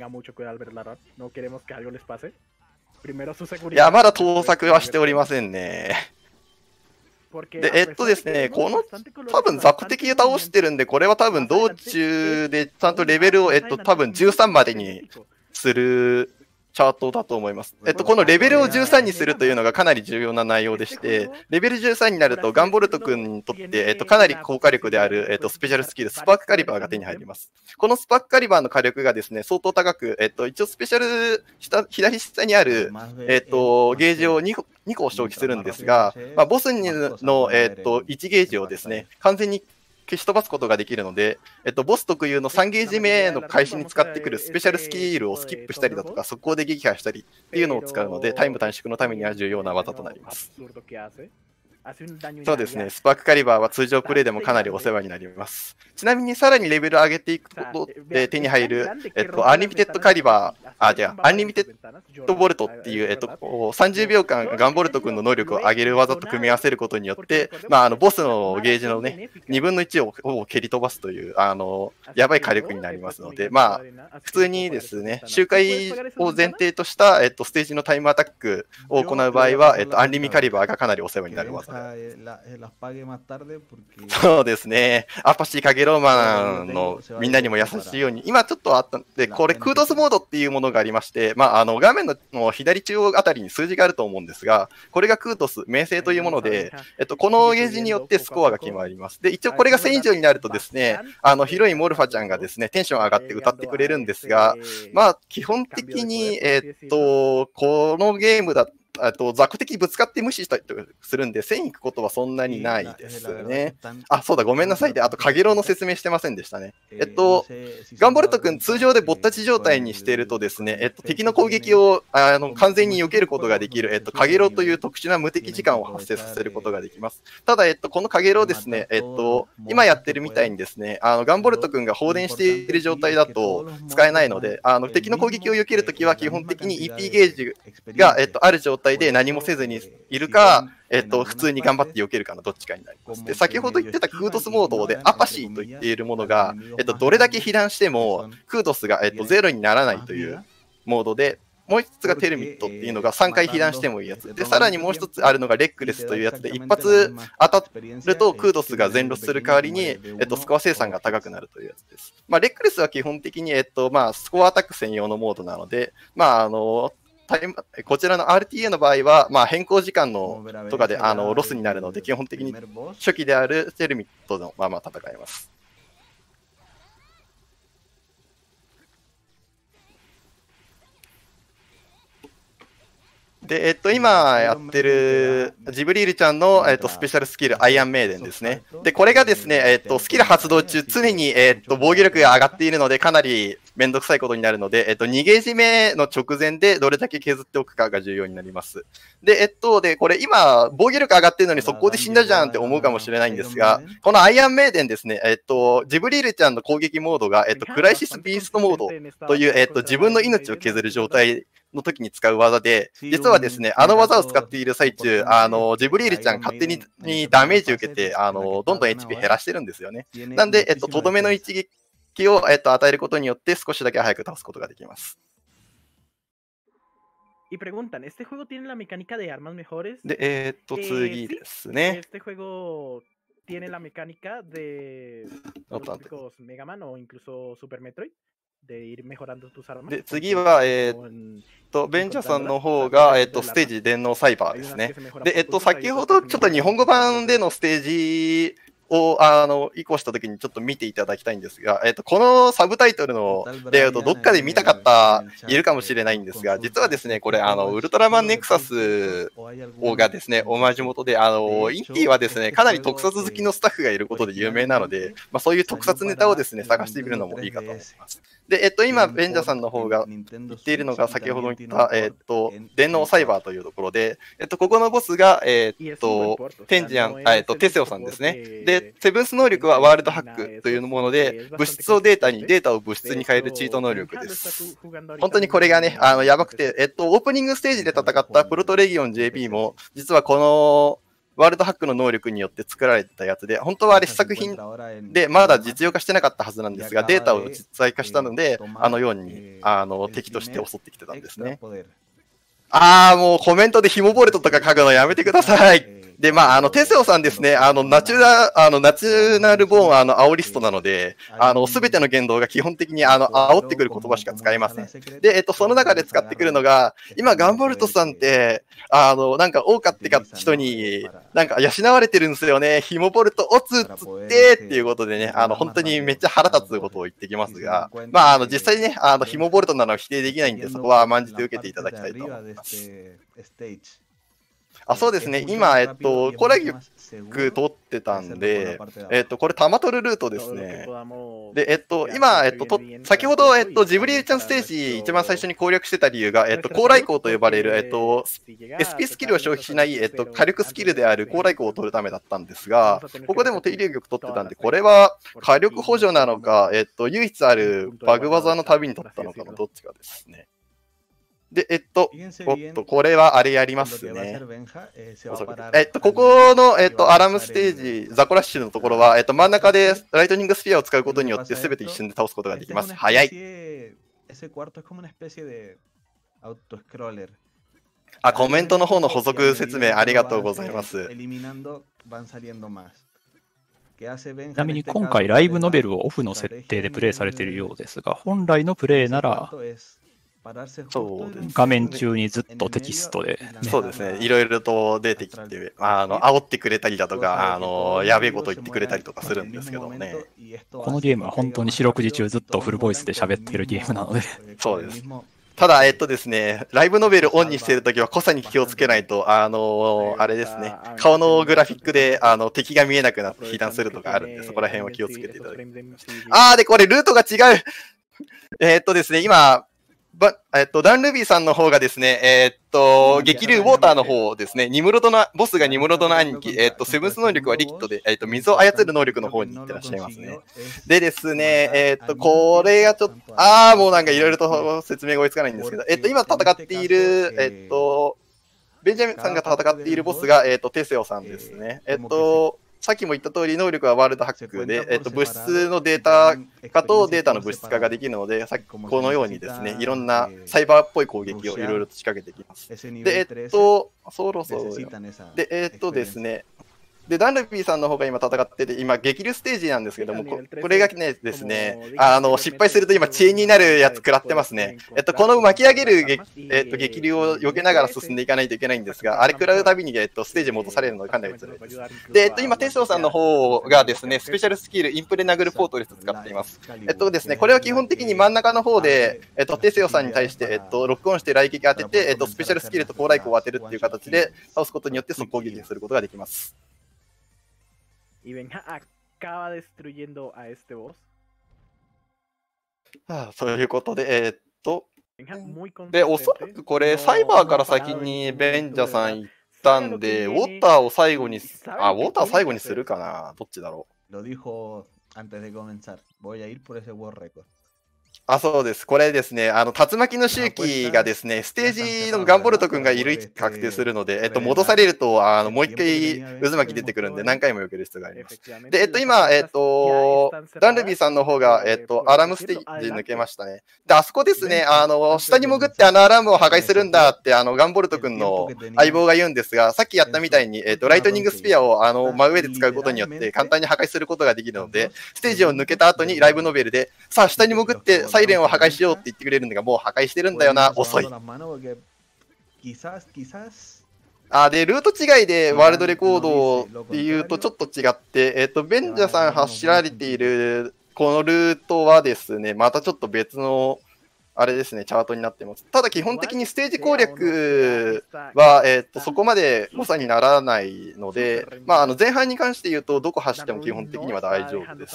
いや、まだ盗作はしておりませんね。で、えっとですね、この、多分雑魚敵で倒してるんで、これは多分道中でちゃんとレベルを、えっと、多分じゅうさんまでにするチャートだと思います。えっと、このレベルをじゅうさんにするというのがかなり重要な内容でして、レベルじゅうさんになると、ガンボルト君にとって、えっと、かなり高火力である、えっと、スペシャルスキル、スパークカリバーが手に入ります。このスパークカリバーの火力がですね、相当高く、えっと、一応スペシャル下、左下にある、えっと、ゲージをにこ、にこ消費するんですが、まあ、ボスの、えっと、いちゲージをですね、完全に消し飛ばすことができるので、えっと、ボス特有のさんゲージ目の開始に使ってくるスペシャルスキルをスキップしたりだとか、速攻で撃破したりっていうのを使うので、タイム短縮のためには重要な技となります。 そうですね、スパークカリバーは通常プレイでもかなりお世話になります。ちなみにさらにレベル上げていくことで手に入る、えっと、アンリミテッドカリバー、あ、じゃあ、アンリミテッドボルトっていう、えっと、こうさんじゅうびょうかんガンボルト君の能力を上げる技と組み合わせることによって、まあ、あの、ボスのゲージのね、にぶんのいちをを蹴り飛ばすという、あの、やばい火力になりますので、まあ、普通にですね、周回を前提とした、えっと、ステージのタイムアタックを行う場合は、えっと、アンリミカリバーがかなりお世話になる技で。そうですね。アパシー影ローマンのみんなにも優しいように、今ちょっとあったんで、これ、クードスモードっていうものがありまして、まあ、あの、画面の左中央あたりに数字があると思うんですが、これがクードス、名声というもので、えっと、このゲージによってスコアが決まります。で、一応これがせん以上になるとですね、あの、ヒロインモルファちゃんがですね、テンション上がって歌ってくれるんですが、まあ、基本的に、えっと、このゲームだあと雑魚的ぶつかって無視したりとかするんで、線行くことはそんなにないですね。あ、そうだ、ごめんなさいで、あと、かげろうの説明してませんでしたね。えっと、ガンボルト君、通常でぼったち状態にしているとですね、えっと、敵の攻撃をあの完全に避けることができる、えっと、かげろうという特殊な無敵時間を発生させることができます。ただ、えっと、このかげろうですね、えっと、今やってるみたいにですね、あの、ガンボルト君が放電している状態だと使えないので、あの、敵の攻撃を避けるときは基本的に イーピー ゲージが、えっと、ある状態で何もせずにいるか、えっと、普通に頑張って避けるかのどっちかになります。で、先ほど言ってたクードスモードでアパシーと言っているものが、えっと、どれだけ被弾しても、クードスが、えっと、ゼロにならないというモードで、もう一つがテルミットっていうのがさんかい被弾してもいいやつ。で、さらにもう一つあるのがレックレスというやつで、一発当たるとクードスが全ロスする代わりに、えっと、スコア生産が高くなるというやつです。まあ、レックレスは基本的に、えっと、まあ、スコアアタック専用のモードなので、まあ、あの、タイムこちらの アールティーエー の場合は、まあ、変更時間のとかであのロスになるので、基本的に初期であるテルミットのまま戦えます。で、えっと、今やってるジブリールちゃんの、えっと、スペシャルスキル、アイアンメイデンですね。で、これがですね、えっと、スキル発動中、常に、えっと、防御力が上がっているので、かなりめんどくさいことになるので、えっと、にゲージ目の直前でどれだけ削っておくかが重要になります。で、えっと、で、これ今、防御力上がってるのに速攻で死んだじゃんって思うかもしれないんですが、このアイアンメイデンですね、えっと、ジブリールちゃんの攻撃モードが、えっと、クライシスビーストモードという、えっと、自分の命を削る状態の時に使う技で、実はですね、あの技を使っている最中、あの、ジブリールちゃん勝手ににダメージ受けて、あの、どんどん エイチピー 減らしてるんですよね。なんで、えっと、とどめの一撃を、えっと、与えることによって少しだけ早く倒すことができます。
Y preguntan, ¿este juego tiene la mecánica de armas mejores?
で、えー、っと、次ですね。
Este juego tiene la mecánica de los típicos Mega Man o incluso Super Metroid, de ir mejorando tus armas.
で、次は、えー、っと、ベンチャーさんの方が、えー、っと、ステージ電脳サイバーですね。で、えー、っと、先ほどちょっと日本語版でのステージを、あの、移行したときにちょっと見ていただきたいんですが、えっと、このサブタイトルのレイアウト、どっかで見たかったいるかもしれないんですが、実はですね、これ、あの、ウルトラマンネクサスがですね、オマージュ元で、あの、インティはですね、かなり特撮好きのスタッフがいることで有名なので、まあ、そういう特撮ネタをですね、探してみるのもいいかと思います。で、えっと、今、ベンジャーさんの方が言っているのが、先ほど言った、えっと、電脳サイバーというところで、えっと、ここのボスが、えっと、テンジアン、えっと、テセオさんですね。で、セブンス能力はワールドハックというもので、物質をデータに、データを物質に変えるチート能力です。本当にこれがね、あの、やばくて、えっと、オープニングステージで戦ったプロトレギオン ジェーピー も、実はこの、ワールドハックの能力によって作られたやつで、本当はあれ試作品でまだ実用化してなかったはずなんですが、データを実在化したので、あのように、あの、敵として襲ってきてたんですね。あー、もうコメントでヒモボルトとか書くのやめてください。で、まあ、あの、テセオさんですね、あの、ナチュラ、あの、ナチュラルボーン、あの、煽りストなので、あの、すべての言動が基本的に、あの、煽ってくる言葉しか使えません。で、えっと、その中で使ってくるのが、今、ガンボルトさんって、あの、なんか、多かってか人に、なんか、養われてるんですよね。ヒモボルト、おつっつって、っていうことでね、あの、本当にめっちゃ腹立つことを言ってきますが、まあ、あの、実際にね、あの、ヒモボルトなのは否定できないんで、そこは甘んじて受けていただきたいと思います。 あ、そうですね。今、えっと、コラギク取ってたんで、えっと、これ、玉取るルートですね。で、えっと、今、えっと、と先ほど、えっと、ジブリちゃんステージ、一番最初に攻略してた理由が、えっと、高来光と呼ばれる、えっと、エスピー スキルを消費しない、えっと、火力スキルである高来光を取るためだったんですが、ここでも定流玉取ってたんで、これは火力補助なのか、えっと、唯一あるバグ技の旅に取ったのかのどっちかですね。で、えっと、おっと、これはあれやりますね。えっと、ここの、えっと、アラムステージ、ザコラッシュのところは、えっと、真ん中でライトニングスピアを使うことによって、すべて一瞬で倒すことができます。早い。あ、コメントの方の補足説明ありがとうございます。
ちなみに今回、ライブノベルをオフの設定でプレイされているようですが、本来のプレイなら、
そうです、
画面中にずっとテキストで、
ね、そうですね、いろいろと出てきて、あの煽ってくれたりだとか、あのやべえこと言ってくれたりとかするんですけどね。
このゲームは本当に四六時中ずっとフルボイスで喋ってるゲームなので。
そうです。ただ、えっとですね、ライブノベルオンにしてるときは、濃さに気をつけないと、あのー、あれですね、顔のグラフィックであの敵が見えなくなって被弾するとかあるんで、そこら辺は気をつけていただきたい。あー、で、これ、ルートが違うえっとですね、今、ばえっと、ダンルビーさんの方がですね、えー、っと、激流ウォーターの方ですね、ニムロドの、ボスがニムロドの兄貴、えー、っと、セブンス能力はリキッドで、えー、っと、水を操る能力の方に行ってらっしゃいますね。でですね、えー、っと、これがちょっと、あー、もうなんかいろいろと説明が追いつかないんですけど、えー、っと、今戦っている、えー、っと、ベンジャミンさんが戦っているボスが、えー、っと、テセオさんですね。えー、っと、さっきも言った通り、能力はワールドハックで、えっと、物質のデータ化とデータの物質化ができるので、さっきこのようにですね、いろんなサイバーっぽい攻撃をいろいろと仕掛けてきます。で、えっと、そろそろ、で、えっとですね、で、ダンルビーさんの方が今戦ってて、今、激流ステージなんですけども、ここれがねですね、あの、失敗すると今、遅延になるやつ食らってますね。えっと、この巻き上げる激、えっと、激流を避けながら進んでいかないといけないんですが、あれ食らうたびに、えっと、ステージ戻されるのでかなり辛いです。で、えっと、今、テンションさんの方がですね、スペシャルスキル、インプレナグルポートレス使っています。えっとですね、これは基本的に真ん中の方で、えっと、テセオさんに対して、えっと、ロックオンして雷撃当てて、えっと、スペシャルスキルと高雷光を当てるっていう形で倒すことによって速攻撃することができます。
Y Benja acaba destruyendo a este boss.
はあ、そういうことで、えー、っと、で、おそらくこれ、サイバーから先にベンジャさん行ったんで、ウォッターを最後に、あ、ウォッター最後にするかな、どっちだろう。
Lo dijo antes de comenzar. Voy a ir por ese world record.
あ、そうです。これですね、あの、竜巻の周期がですね、ステージのガンボルト君がいる位置確定するので、えっと、戻されると、あの、もう一回渦巻き出てくるんで、何回も避ける必要があります。で、えっと、今、えっと、ダンルビーさんの方が、えっと、アラームステージ抜けましたね。で、あそこですね、あの、下に潜ってあのアラームを破壊するんだって、あの、ガンボルト君の相棒が言うんですが、さっきやったみたいに、えっと、ライトニングスピアを、あの、真上で使うことによって、簡単に破壊することができるので、ステージを抜けた後にライブノベルで、さあ、下に潜って、サイレンを破壊しようって言ってくれるんだが、もう破壊してるんだよな、遅い。あ、で、ルート違いでワールドレコードっていうとちょっと違って、えっと、ベンジャさん走られているこのルートはですね、またちょっと別の、あれですね、チャートになっています。ただ基本的にステージ攻略は、えっと、そこまで誤差にならないので、まあ、あの、前半に関して言うと、どこ走っても基本的には大丈夫です。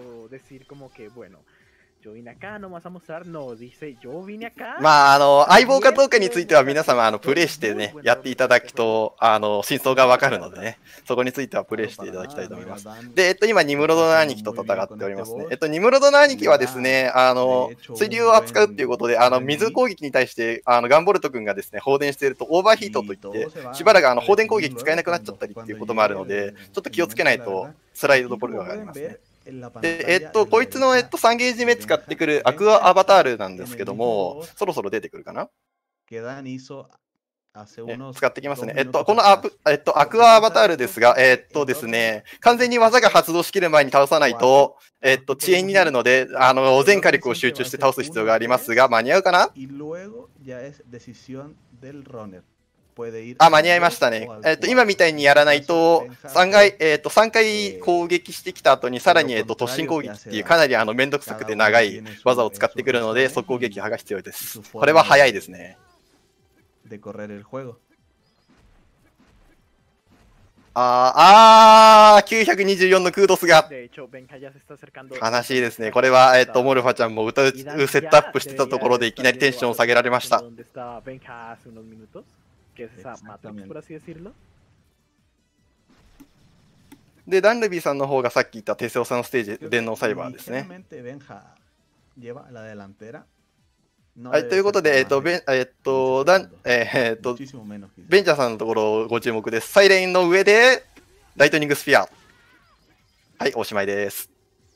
まあ、あの、相棒かどうかについては皆様、あの、プレイしてね、やっていただくと、あの、真相がわかるのでね、そこについてはプレイしていただきたいと思います。で、えっと、今、ニムロドの兄貴と戦っておりますね。えっと、ニムロドの兄貴はですね、あの、水流を扱うっていうことで、あの、水攻撃に対して、あの、ガンボルト君がですね、放電していると、オーバーヒートといって、しばらくあの、放電攻撃使えなくなっちゃったりっていうこともあるので、ちょっと気をつけないと、辛いところがありますね。で、えっと、こいつの、えっと、さんゲージ目使ってくるアクアアバタールなんですけども、そろそろ出てくるかな、ね、使ってきますね。えっと、このアプ、えっと、アクアアバタールですが、えっとですね、完全に技が発動しきる前に倒さないと、えっと、遅延になるので、あの、全火力を集中して倒す必要がありますが、間に合うかなあ、間に合いましたね。えっと、今みたいにやらないと、さんかい、えっと、さんかい攻撃してきた後に、さらに、えっと、突進攻撃っていう、かなりあの、めんどくさくて長い技を使ってくるので、速攻撃破が必要です。これは早いですね。 あー、あー、きゅうひゃくにじゅうよんのクードスが。
De hecho, Benja ya se está acercando.
悲しいですね。これは、えっと、モルファちゃんも歌うセットアップしてたところでいきなりテンションを下げられました。
Donde está Benja hace unos minutos, que es esa Matrix, por así decirlo.
で、ダンルビーさんの方がさっき言ったテセオさんのステージ、電脳サイバーですね。はい、ということで、えっと、ベン、えっと、ダン、えっと、ベンチャーさんのところご注目です。サイレンの上で、ライトニングスフィア。はい、おしまいです。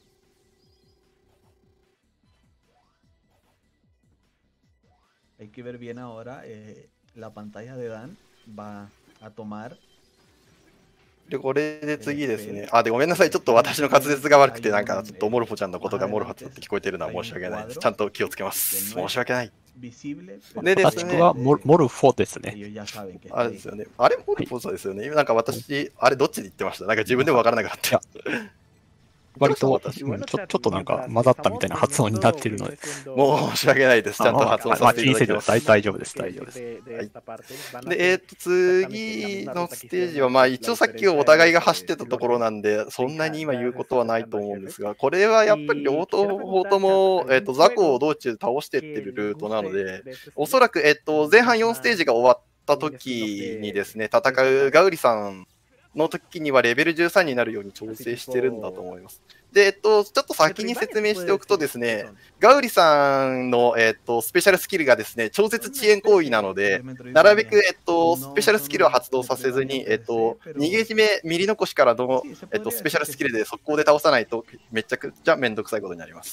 Hay que ver bien ahora, eh, la pantalla de Dan va a tomar
で、これで次ですね。あ、で、ごめんなさい。ちょっと私の滑舌が悪くて、なんか、ちょっとモルフォちゃんのことがモルファって聞こえてるのは申し訳ないです。ちゃんと気をつけます。申し訳ない。
でですね。はモルフォですね。
あれですよね。あれモルフォそうですよね。なんか私、あれどっちで言ってました？なんか自分でもわからなかった。
割と、うん、ちょ、ちょっとなんか混ざったみたいな発音になっているので。
申し訳ないです。ちゃんと発音させていただきます。
大丈夫です、大丈夫です。
はい、で、えっと、次のステージは、まあ一応さっきお互いが走ってたところなんで、そんなに今言うことはないと思うんですが、これはやっぱり両方とも、えっと、雑魚を道中倒してってるルートなので、おそらく、えっと、前半よんステージが終わった時にですね、戦うガウリさんの時にはレベルじゅうさんになるように調整してるんだと思います。で、えっと、ちょっと先に説明しておくとですね、ガウリさんの、えっと、スペシャルスキルがですね、超絶遅延行為なので、なるべく、えっと、スペシャルスキルを発動させずに、えっと、逃げ締め、ミリ残しからの、えっと、スペシャルスキルで速攻で倒さないと、めちゃくちゃめんどくさいことになります。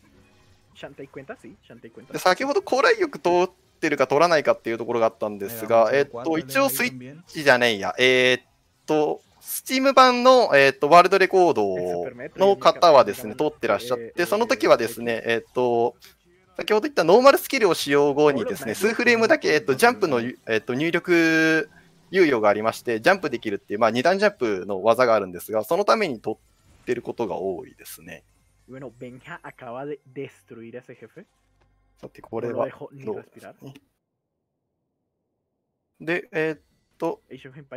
で、先ほど高麗玉通ってるか通らないかっていうところがあったんですが、えっと、一応スイッチじゃねえや、えっと、スチーム版の、えー、とワールドレコードの方はですね、通ってらっしゃって、その時はですね、えっ、ー、と、先ほど言ったノーマルスキルを使用後にですね、数フレームだけ、えー、とジャンプの、えー、と入力猶予がありまして、ジャンプできるっていう、まあ、に段ジャンプの技があるんですが、そのために取ってることが多いですね。さて、これはどうですかね。で、えーとで、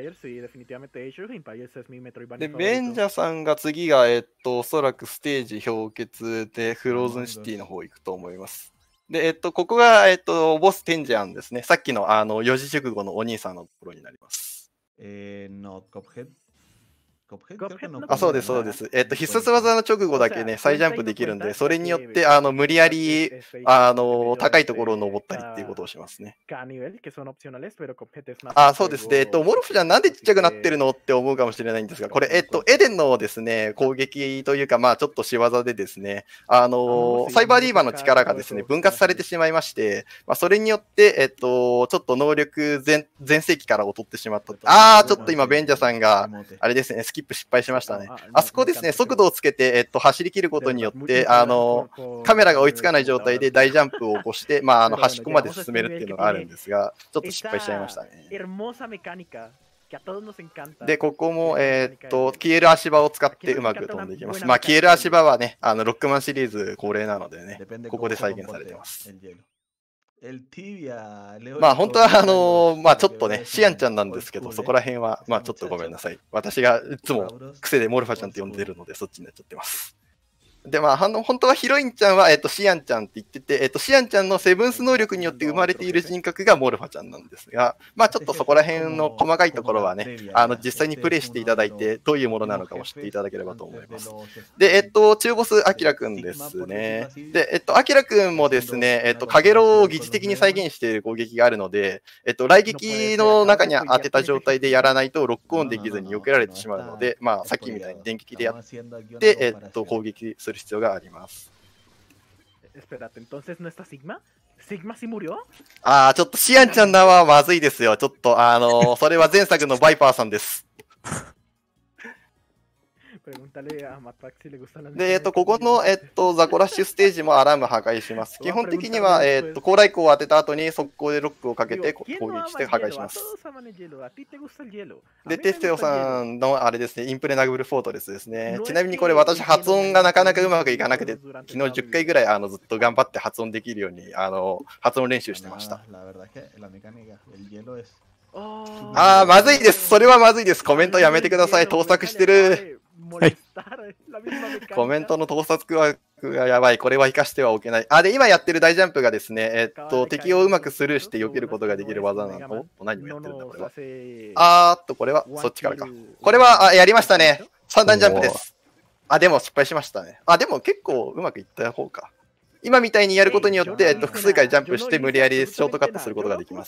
ベンジャさんが次が、えっと、おそらくステージ氷結でフローズンシティの方行くと思います。で、えっと、ここが、えっと、ボステンジャンですね。さっきの、あの、四字熟語のお兄さんのところになります。えー、の、コップヘッドあ、そうです、そうです。えっと、必殺技の直後だけね、再ジャンプできるんで、それによって、あの、無理やり、あの、高いところを登ったりっていうことをしますね。あ、そうですね。えっと、モルフじゃんなんでちっちゃくなってるのって思うかもしれないんですが、これ、えっと、エデンのですね、攻撃というか、まあ、ちょっと仕業でですね、あの、サイバーディーバーの力がですね、分割されてしまいまして、まあ、それによって、えっと、ちょっと能力全、全盛期から劣ってしまった。あー、ちょっと今、ベンジャさんが、あれですね、スキップ失敗しましたね。あそこですね、速度をつけて、えっと、走り切ることによって、あの、カメラが追いつかない状態で大ジャンプを起こして、まあ、あの、端っこまで進めるっていうのがあるんですが、ちょっと失敗しちゃいましたね。で、ここも、えー、っと、消える足場を使ってうまく飛んでいきます。まあ、消える足場はね、あの、ロックマンシリーズ恒例なのでね、ここで再現されてます。まあ本当はあのー、まあちょっとね、シアンちゃんなんですけど、そこら辺は、まあちょっとごめんなさい。私がいつも癖でモルファちゃんって呼んでるので、そっちになっちゃってます。で、まあ、あの、本当はヒロインちゃんは、えっと、シアンちゃんって言ってて、えっと、シアンちゃんのセブンス能力によって生まれている人格がモルファちゃんなんですが、まあ、ちょっとそこら辺の細かいところはね、あの、実際にプレイしていただいて、どういうものなのかも知っていただければと思います。で、えっと、中ボス、アキラくんですね。で、えっと、アキラくんもですね、えっと、カゲロを疑似的に再現している攻撃があるので、えっと、雷撃の中に当てた状態でやらないとロックオンできずに避けられてしまうので、まあ、さっきみたいに電撃でやって、えっと、攻撃する必要があります。
Espérate, entonces no está Sigma? ¿Sigma sí murió?
ああ、ちょっとシアンちゃんのはまずいですよ。ちょっと、あのー、それは前作のバイパーさんです。で、えっと、ここの、えっと、ザコラッシュステージもアラーム破壊します。基本的には、えっと、高麗光を当てた後に速攻でロックをかけて攻撃して破壊します。で、テステオさんのあれですね、インプレナブルフォートレスですね。ちなみにこれ私発音がなかなかうまくいかなくて、昨日じゅっかいぐらいあのずっと頑張って発音できるように、あの、発音練習してました。 あー、まずいです。それはまずいです。コメントやめてください。盗作してる。コメントの盗作枠がやばい。これは生かしてはおけない。あ、で、今やってる大ジャンプがですね、えっと、敵をうまくスルーして避けることができる技なの。お何をやってるんだ、これは。あーっと、これは、そっちからか。これは、あ、やりましたね。三段ジャンプです。あ、でも失敗しましたね。あ、でも結構うまくいった方か。今みたいにやることによって、えっと、複数回ジャンプして無理やりショートカットすることができます。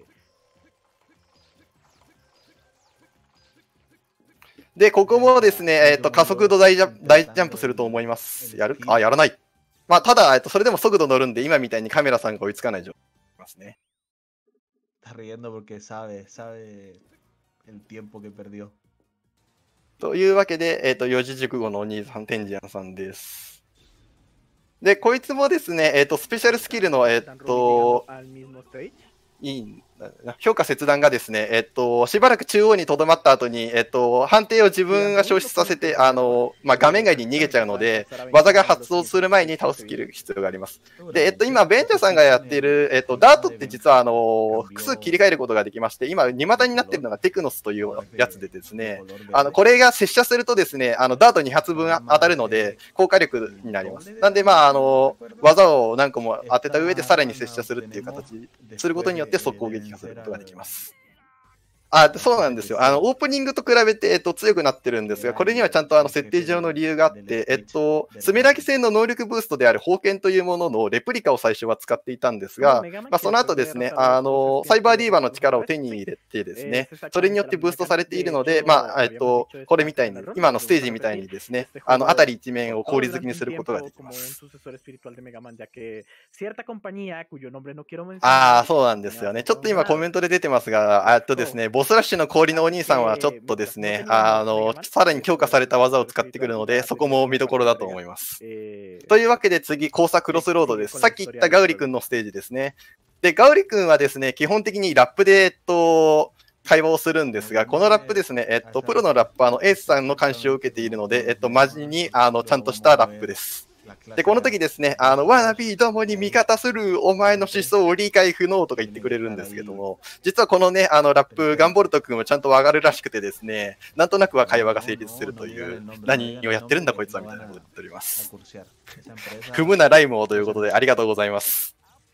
で、ここもですね、えっと、加速度大ジャンプ、大ジャンプすると思います。やるあ、やらない。まあ、ただ、えっと、それでも速度乗るんで、今みたいにカメラさんが追いつかない状態ですね。
Está riendo porque sabe, sabe el tiempo que perdió.
というわけで、えっと、四字熟語のお兄さん、テンジアンさんです。で、こいつもですね、えっと、スペシャルスキルの、えっと、いいんだな評価切断がですね、えっと、しばらく中央に留まった後に、えっと、判定を自分が消失させて、あの、まあ、画面外に逃げちゃうので、技が発動する前に倒す切る必要があります。で、えっと、今、ベンチャーさんがやっている、えっと、ダートって実は、あの、複数切り替えることができまして、今、二股になっているのがテクノスというやつでですね、あの、これが接射するとですね、あの、ダートに発分当たるので、効果力になります。なんで、まあ、あの、技を何個も当てた上でさらに接射するっていう形することによって速攻撃化することができます。あ、そうなんですよ。あの、オープニングと比べて、えっと、強くなってるんですが、これにはちゃんとあの、設定上の理由があって、えっと、スメラギ戦の能力ブーストである宝剣というもののレプリカを最初は使っていたんですが、まあ、その後ですね、あの、サイバーディーバの力を手に入れてですね、それによってブーストされているので、まあ、えっと、これみたいに、今のステージみたいにですね、あの、あたり一面を氷好きにすることができます。ああ、そうなんですよね。ちょっと今コメントで出てますが、えっとですね、ボスラッシュの氷のお兄さんはちょっとですね、あの、さらに強化された技を使ってくるので、そこも見どころだと思います。というわけで次、交差クロスロードです。さっき言ったガウリ君のステージですね。で、ガウリ君はですね、基本的にラップで、えっと、会話をするんですが、このラップですね、えっと、プロのラッパーのエースさんの監修を受けているので、えっと、マジに、あの、ちゃんとしたラップです。で、この時ですね、あの、ワナビーどもに味方するお前の思想を理解不能とか言ってくれるんですけども、実はこのね、あの、ラップ、ガンボルト君もちゃんと上がるらしくてですね、なんとなくは会話が成立するという、何をやってるんだこいつはみたいなことを言っております。踏むなライムをということで、ありがとうございます。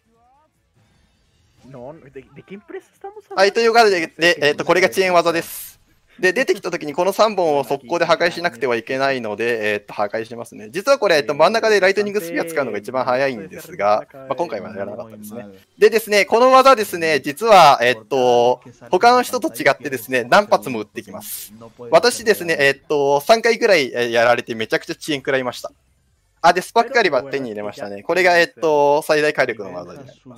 はい、というわけで、でえっと、これが遅延技です。で、出てきたときにこのさんぼんを速攻で破壊しなくてはいけないので、えっと、破壊しますね。実はこれ、えっと、真ん中でライトニングスピア使うのが一番早いんですが、まあ、今回はやらなかったですね。でですね、この技ですね、実は、えっと、他の人と違ってですね、何発も撃ってきます。私ですね、えっと、さんかいくらいやられてめちゃくちゃ遅延食らいました。あ、で、スパックカリバー手に入れましたね。これが、えっと、最大火力の技になります。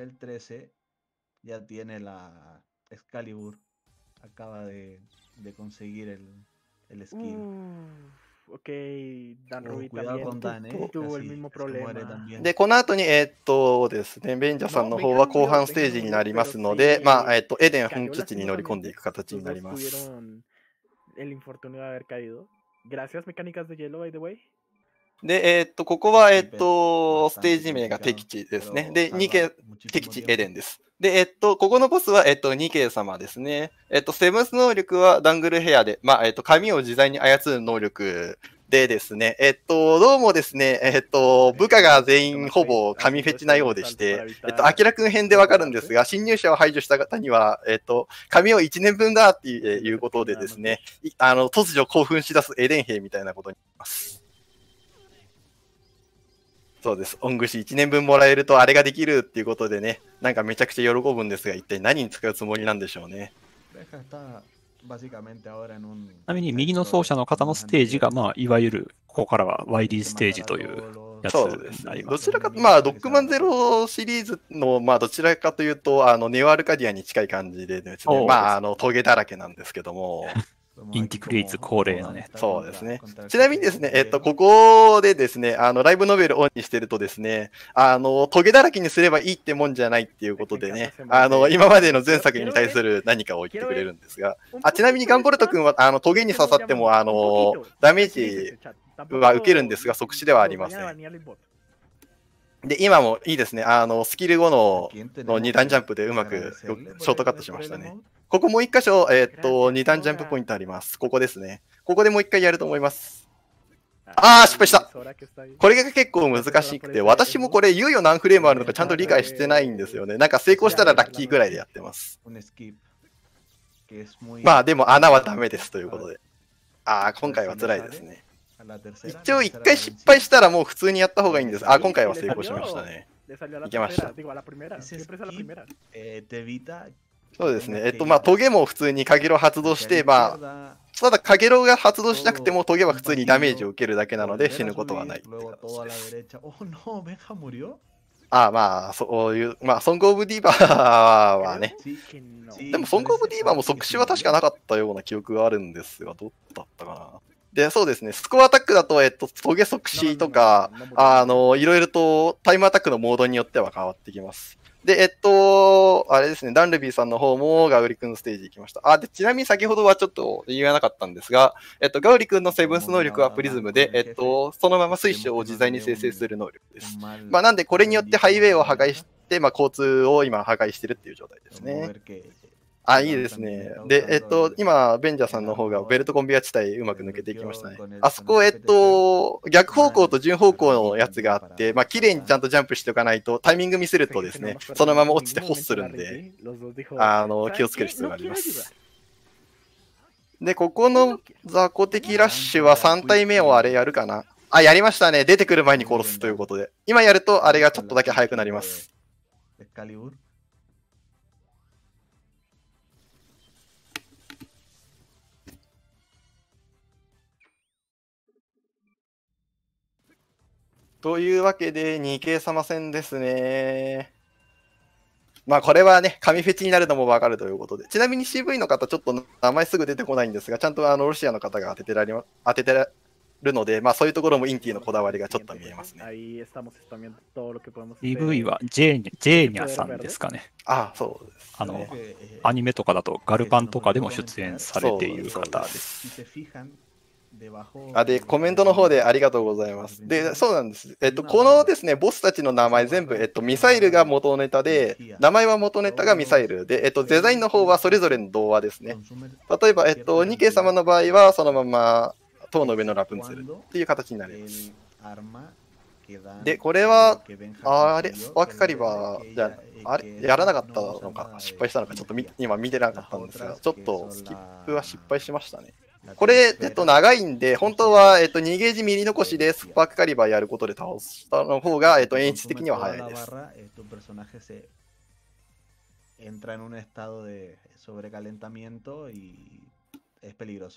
Acaba de, de conseguir el, el skill.
Uh, ok, Dan Ruby también tuvo el mismo problema.
で、この後に、えー、っとですね、ベンジャーさんの方は後半ステージになりますので、まあ、えー、っと、エデン本拠地に乗り込んでいく形になります。
El infortunio de haber caído. Gracias, mecánicas de hielo, by the way.
で、えー、っと、ここは、えー、っと、ステージ名が敵地ですね。で、にけい、敵地エデンです。で、えっと、ここのボスは、えっと、にけい様ですね。えっと、セブンス能力はダングルヘアで、まあ、えっと、髪を自在に操る能力でですね、えっと、どうもですね、えっと、部下が全員ほぼ髪フェチなようでして、えっと、アキラくん編でわかるんですが、侵入者を排除した方には、えっと、髪をいちねんぶんだっていうことでですね、あの、突如興奮し出すエデン兵みたいなことになります。そうです。恩串いちねんぶんもらえるとあれができるっていうことでね、なんかめちゃくちゃ喜ぶんですが、一体何に使うつもりなんでしょうね。
ちなみに右の奏者の方のステージが、まあ、いわゆる、ここからは ワイディー ステージというやつになります。
どちらか、まあ、ロックマンゼロシリーズの、まあ、どちらかというと、あの、ネオアルカディアに近い感じでですね、まあ、あの、トゲだらけなんですけども、
インティクレイツ恒例のね。
そうですね。ちなみにですね、えっと、ここでですね、あの、ライブノベルオンにしてるとですね、あの、トゲだらけにすればいいってもんじゃないっていうことでね、あの、今までの前作に対する何かを言ってくれるんですが、あ、ちなみにガンボルト君は、あの、トゲに刺さっても、あの、ダメージは受けるんですが、即死ではありません。 で、今もいいですね。あの、スキル後の
¿A quién
の
tenemos
二段ジャン
que
プでうまくよ
agradecerle
ショート
por
カッ
el,
トし
por
まし
el
たね。
emote?
ここもう一箇所、えーっと、
Gracias,
二段ジャンプ
Sora.
ポイントあります。ここですね。ここでもう一回やると思います。
Ay,
あー、失敗した。
Sora que está ahí.
これが結構難しくて、私もこれ猶予何フレームあるのかちゃんと理解してないんですよね。なんか成功したらラッキーぐらいでやってます。
Un skip. Que es muy
まあでも穴はダメですということで。あー、今回は辛いですね。
a la tercera,
一応
la
一
tercera
回
la
失敗
vencida.
したらもう普通にやった方がいいんです。あ、今回は
Sí,
成
le
功しました
salió.
ね。
Le salió a la
いけました
tercera, digo a la primera.
Ese
Siempre es a la
skip,
primera.
eh, te evita
そうですね。えっと、まあ、トゲも普通にカゲロ発動して、まあ、ただカゲロが発動しなくてもトゲは普通にダメージを受けるだけなので死ぬことはないっていう感じです。
Oh no, Benja murió.
ああ、まあ、そういう、まあ、ソングオブディーバーはね。
Creo que no.
でも、ソングオブディーバーも即死は確かなかったような記憶があるんですが、どうだったかな。で、そうですね。スコアアタックだと、えっと、トゲ即死とか、あの、いろいろとタイムアタックのモードによっては変わってきます。で、えっと、あれですね、ダンルビーさんの方もガウリ君のステージ行きました。あ、で、ちなみに先ほどはちょっと言わなかったんですが、えっと、ガウリ君のセブンス能力はプリズムで、えっと、そのまま水晶を自在に生成する能力です。まあ、なんで、これによってハイウェイを破壊して、まあ、交通を今破壊してるっていう状態ですね。あ、いいですね。で、えっと、今、ベンジャーさんの方がベルトコンベア地帯うまく抜けていきましたね。あそこ、えっと、逆方向と順方向のやつがあって、まあ、綺麗にちゃんとジャンプしておかないと、タイミングミスるとですね、そのまま落ちてホッするんで、あの、気をつける必要があります。で、ここの雑魚的ラッシュはさん体目をあれやるかな。あ、やりましたね。出てくる前に殺すということで。今やると、あれがちょっとだけ早くなります。というわけで、にケー 様戦ですね。まあ、これはね、神フェチになるのもわかるということで。ちなみに シーブイ の方、ちょっと名前すぐ出てこないんですが、ちゃんとあのロシアの方が当ててられ、当ててらるので、まあ、そういうところもインティのこだわりがちょっと見えますね。
Ahí estamos viendo todo lo que podemos
シーブイ はジェーニャ、ジェーニャさんですかね。
ああ、そうです、ね。
あの、アニメとかだとガルパンとかでも出演されている方です。
あ、で、コメントの方でありがとうございます。で、そうなんです。えっと、このですね、ボスたちの名前全部、えっと、ミサイルが元ネタで、名前は元ネタがミサイルで、えっと、デザインの方はそれぞれの童話ですね。例えば、えっと、ニケイ様の場合は、そのまま、塔の上のラプンツェルっていう形になります。で、これは、あれ、スパークカリバー、じゃあ、あれ、やらなかったのか、失敗したのか、ちょっと今見てなかったんですが、ちょっとスキップは失敗しましたね。これ、えっと、長いんで、本当は、えっと、にゲージミリ残しでスパークカリバーやることで倒したの方が、えっと、演出的には早いです。
entra en un estado de sobrecalentamiento y es peligroso.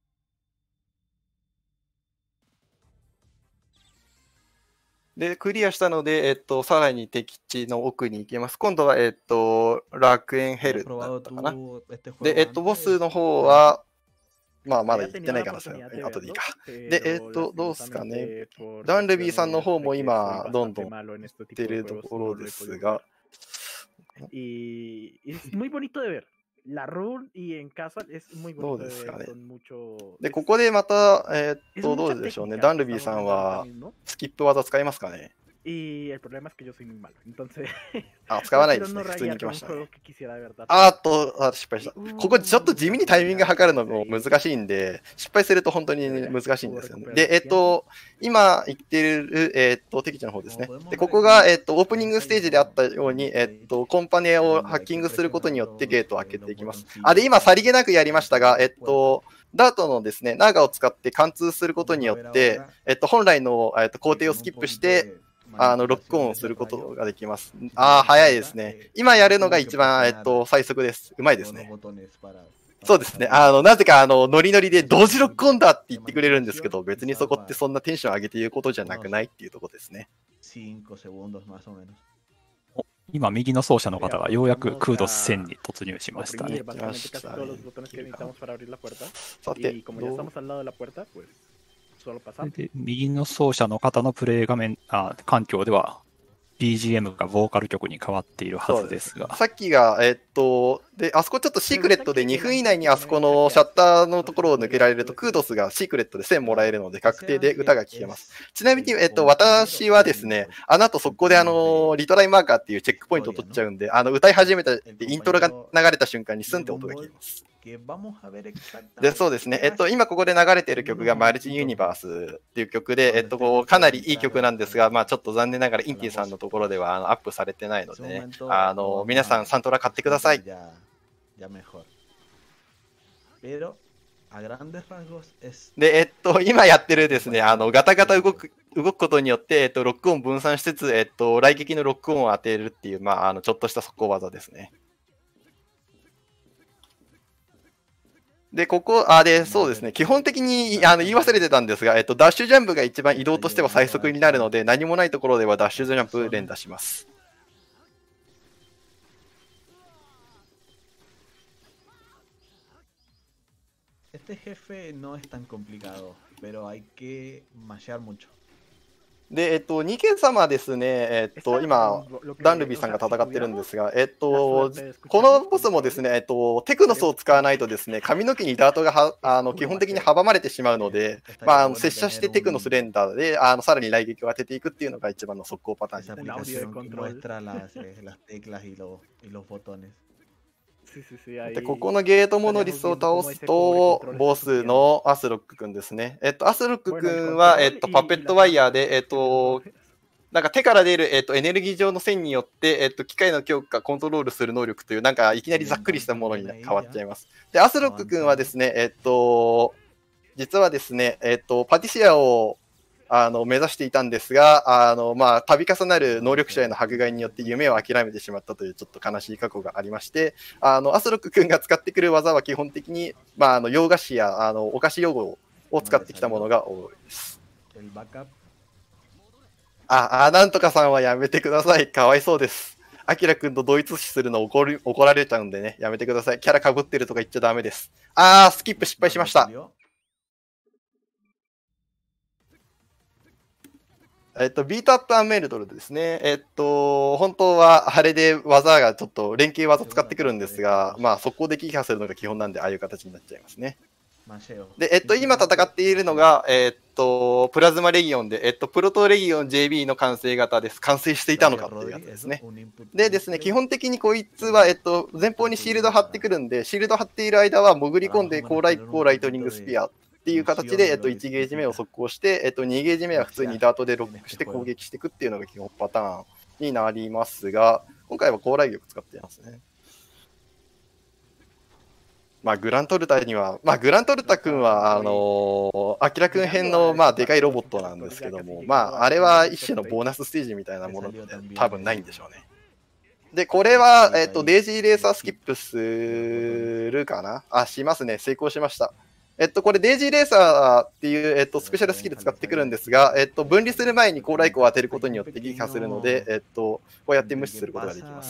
で、クリアしたので、えっと、さらに敵地の奥に行けます。今度は、えっと、楽園ヘルだったかな。で、えっと、ボスの方は、まあ、まだ行ってないからさ、後でいいか。で、えっと、どうすかね。ダンルビーさんの方も今、どんどん行ってるところですが。
Y es muy bonito de ver. La run y en casual es muy bonito de ver con mucho.
で、ここでまた、えっと、どうでしょうね。ダンルビーさんは、スキップ技使いますかね。
Y el problema es que yo soy muy malo. Entonces.
あ、使わないですね。普通に来ましたね。あーっと、あ、失敗した。ここちょっと地味にタイミング測るのも難しいんで、失敗すると本当に難しいんですよね。で、えっと、今言ってる、えっと、敵地の方ですね。で、ここが、えっと、オープニングステージであったように、えっと、コンパネをハッキングすることによってゲートを開けていきます。あ、で、今、さりげなくやりましたが、えっと、ダートのですね、ナーガを使って貫通することによって、えっと、本来の、えっと、工程をスキップして、あの、ロックオンをすることができます。ああ、早いですね。今やるのが一番、えっと、最速です。うまいですね。そうですね。あの、なぜか、あの、ノリノリで同時ロックオンだって言ってくれるんですけど、別にそこってそんなテンション上げて言うことじゃなくないっていうところですね。
今、右の奏者の方がようやくクードスせんに突入しましたね。
さて、
で右の奏者の方のプレイ画面あ環境では、 ビージーエム がボーカル曲に変わっているはずですが。
さっきが、えっと、で、あそこちょっとシークレットでにふん以内にあそこのシャッターのところを抜けられると、クードスがシークレットでせんもらえるので、確定で歌が聴けます。ちなみに、えっと、私はですね、あの後速攻であの、リトライマーカーっていうチェックポイントを取っちゃうんで、あの、歌い始めた、イントロが流れた瞬間にスンって音が消えます。で、そうですね。えっと、今ここで流れている曲がマルチユニバースっていう曲で、えっと、こう、かなりいい曲なんですが、まあちょっと残念ながらインティさんのところではあのアップされてないのでね、あの、皆さんサントラ買ってください。で、えっと、今やってるですね、あの、ガタガタ動く、動くことによって、えっと、ロックオン分散しつつ、えっと、雷撃のロックオンを当てるっていう、まあ、あの、ちょっとした速攻技ですね。で、ここ、あ、で、そうですね。基本的に、あの、言い忘れてたんですが、えっと、ダッシュジャンプが一番移動としては最速になるので、何もないところではダッシュジャンプ連打します。
Este jefe no es tan complicado, pero hay que mashear mucho.
で、えっと、ニケ様ですね、えっと、今、ダンルビーさんが戦ってるんですが、えっと、このボスもですね、えっと、テクノスを使わないとですね、髪の毛にダートがはあの基本的に阻まれてしまうので、まあ、あの接射してテクノス連打で、あのさらに雷撃を当てていくっていうのが一番の速攻パターンになります。で、ここのゲートモノリスを倒すと、ボスのアスロックくんですね。えっと、アスロックくんは、えっと、パペットワイヤーで、えっと、なんか手から出る、えっと、エネルギー上の線によって、えっと、機械の強化、コントロールする能力という、なんかいきなりざっくりしたものに変わっちゃいます。で、アスロックくんはですね、えっと、実はですね、えっと、パティシアを、あの目指していたんですが、あのまあ度重なる能力者への迫害によって夢を諦めてしまったというちょっと悲しい過去がありまして、あのアスロック君が使ってくる技は基本的に、まあ、あの洋菓子やあのお菓子用語を使ってきたものが多いです。ああ、なんとかさんはやめてください。かわいそうです。アキラ君と同一視するの怒る怒られちゃうんでね、やめてください。キャラかぶってるとか言っちゃダメです。あー、スキップ失敗しました。えっと、ビートアップアンメルドルですね。えっと、本当はあれで技がちょっと連携技使ってくるんですが、まあ速攻で撃破するのが基本なんで、ああいう形になっちゃいますね。で、えっと、今戦っているのが、えっと、プラズマレギオンで、えっと、プロトレギオン ジェービー の完成型です。完成していたのかっていうやつですね。でですね、基本的にこいつは、えっと、前方にシールド張ってくるんで、シールド張っている間は潜り込んで、高ライ高ライトニングスピア。っていう形で、えっと、いちゲージ目を速攻して、えっと、にゲージ目は普通にダートでロックして攻撃していくっていうのが基本パターンになりますが、今回は高麗玉使っていますね。まあ、グラントルタには、まあ、グラントルタ君は、あのー、アキラ君編の、まあ、でかいロボットなんですけども、まあ、あれは一種のボーナスステージみたいなもので、多分ないんでしょうね。で、これは、えっと、デイジーレーサースキップするかなあ、しますね。成功しました。えっと、これ、デイジーレーサーっていう、えっと、スペシャルスキル使ってくるんですが、えっと、分離する前に高ライコを当てることによって撃破するので、えっと、こうやって無視することができます。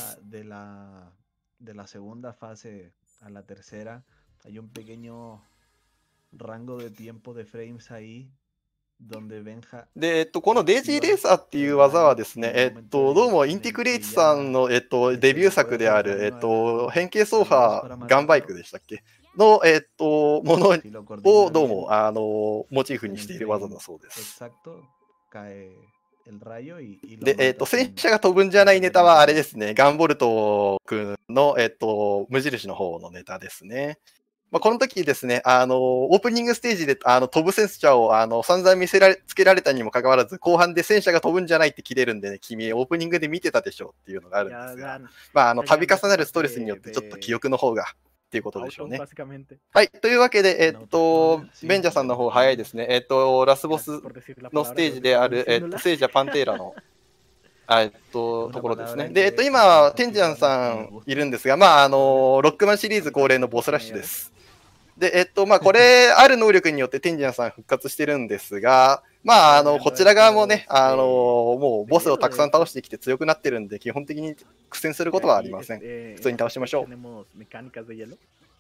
で、えっと、このデイジーレーサーっていう技はですね、えっと、どうもインティグレイツさんの、えっと、デビュー作である、えっと、変形走破ガンバイクでしたっけの、えっと、ものをどうも、あの、モチーフにしている技だそうです。で、えっと、戦車が飛ぶんじゃないネタはあれですね、ガンボルト君の、えっと、無印の方のネタですね。まあ、この時ですね、あの、オープニングステージで、あの、飛ぶ戦車を、あの、散々見せられ、つけられたにもかかわらず、後半で戦車が飛ぶんじゃないって切れるんでね、君、オープニングで見てたでしょっていうのがあるんですが、まあ、あの、度重なるストレスによって、ちょっと記憶の方が、っていうことでしょうね。はい。というわけで、えっと、ベンジャさんの方早いですね。えっと、ラスボスのステージである、えっと、聖者パンテーラの、えっと、ところですね。で、えっと、今、テンジャンさんいるんですが、まあ、あの、ロックマンシリーズ恒例のボスラッシュです。で、えっと、まあ、これ、ある能力によってテンジャンさん復活してるんですが、まあ、あの、こちら側もね、あの、もうボスをたくさん倒してきて強くなってるんで、基本的に苦戦することはありません。普通に倒しましょう。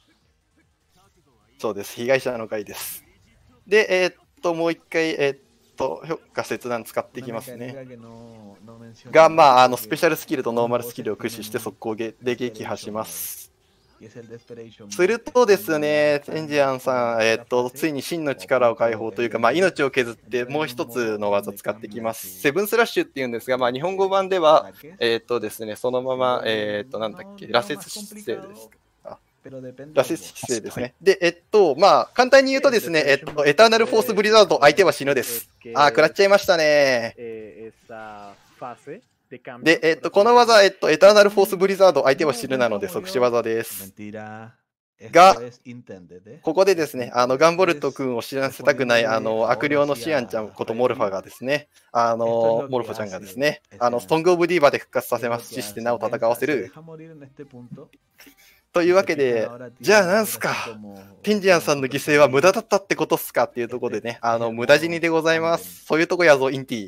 そうです。被害者の回です。で、えー、っと、もう一回、えー、っと、評価切断使っていきます
Una
ね。
mecánica que no- no mencioné,
が、まあ、あの、
que
スペシャルスキルとノーマル
los
スキルを
bosses
駆使して
tienen
速攻で撃破します。
que es el Desperation
する
Mode,
とです
cuando
ね、
matan
テンジアンさん、えっと、
una
つい
fase,
に真の力を解放というか、まあ、命を削ってもう一つの技使ってきます。セブンスラッシュっていうんですが、まあ、日本語版では、
ataques,
えっとですね、そのまま、えっと、なんだっけ、羅刹姿勢です。
pero depende
羅
del
刹
boss.
姿勢ですね。で、えっと、まあ、簡単に言うとですね、えっと、エターナルフォースブリザード、相手は死ぬです。あー、食らっちゃいましたね。
eh, esa fase de cambio,
で、えっ
por
と、
así
この技、
decirlo.
えっと、エターナルフォースブリザード、相手は死ぬなので即死技です。
Mentira. Esto
Ga-
es intended, ¿eh?
ここでですね、あの、ガンボルト君を知らせたくない、あの、悪霊のシアンちゃんことモルファがですね、あの、モルファちゃんがですね、あの、ストングオブディーバで復活させます。システナを戦わせる。
Se deja morir en este punto.
というわけで、じゃあなんすか、テンジアンさんの犠牲は無駄だったってことっすかっていうところでね、あの、無駄死にでございます。そういうとこやぞ、インティ。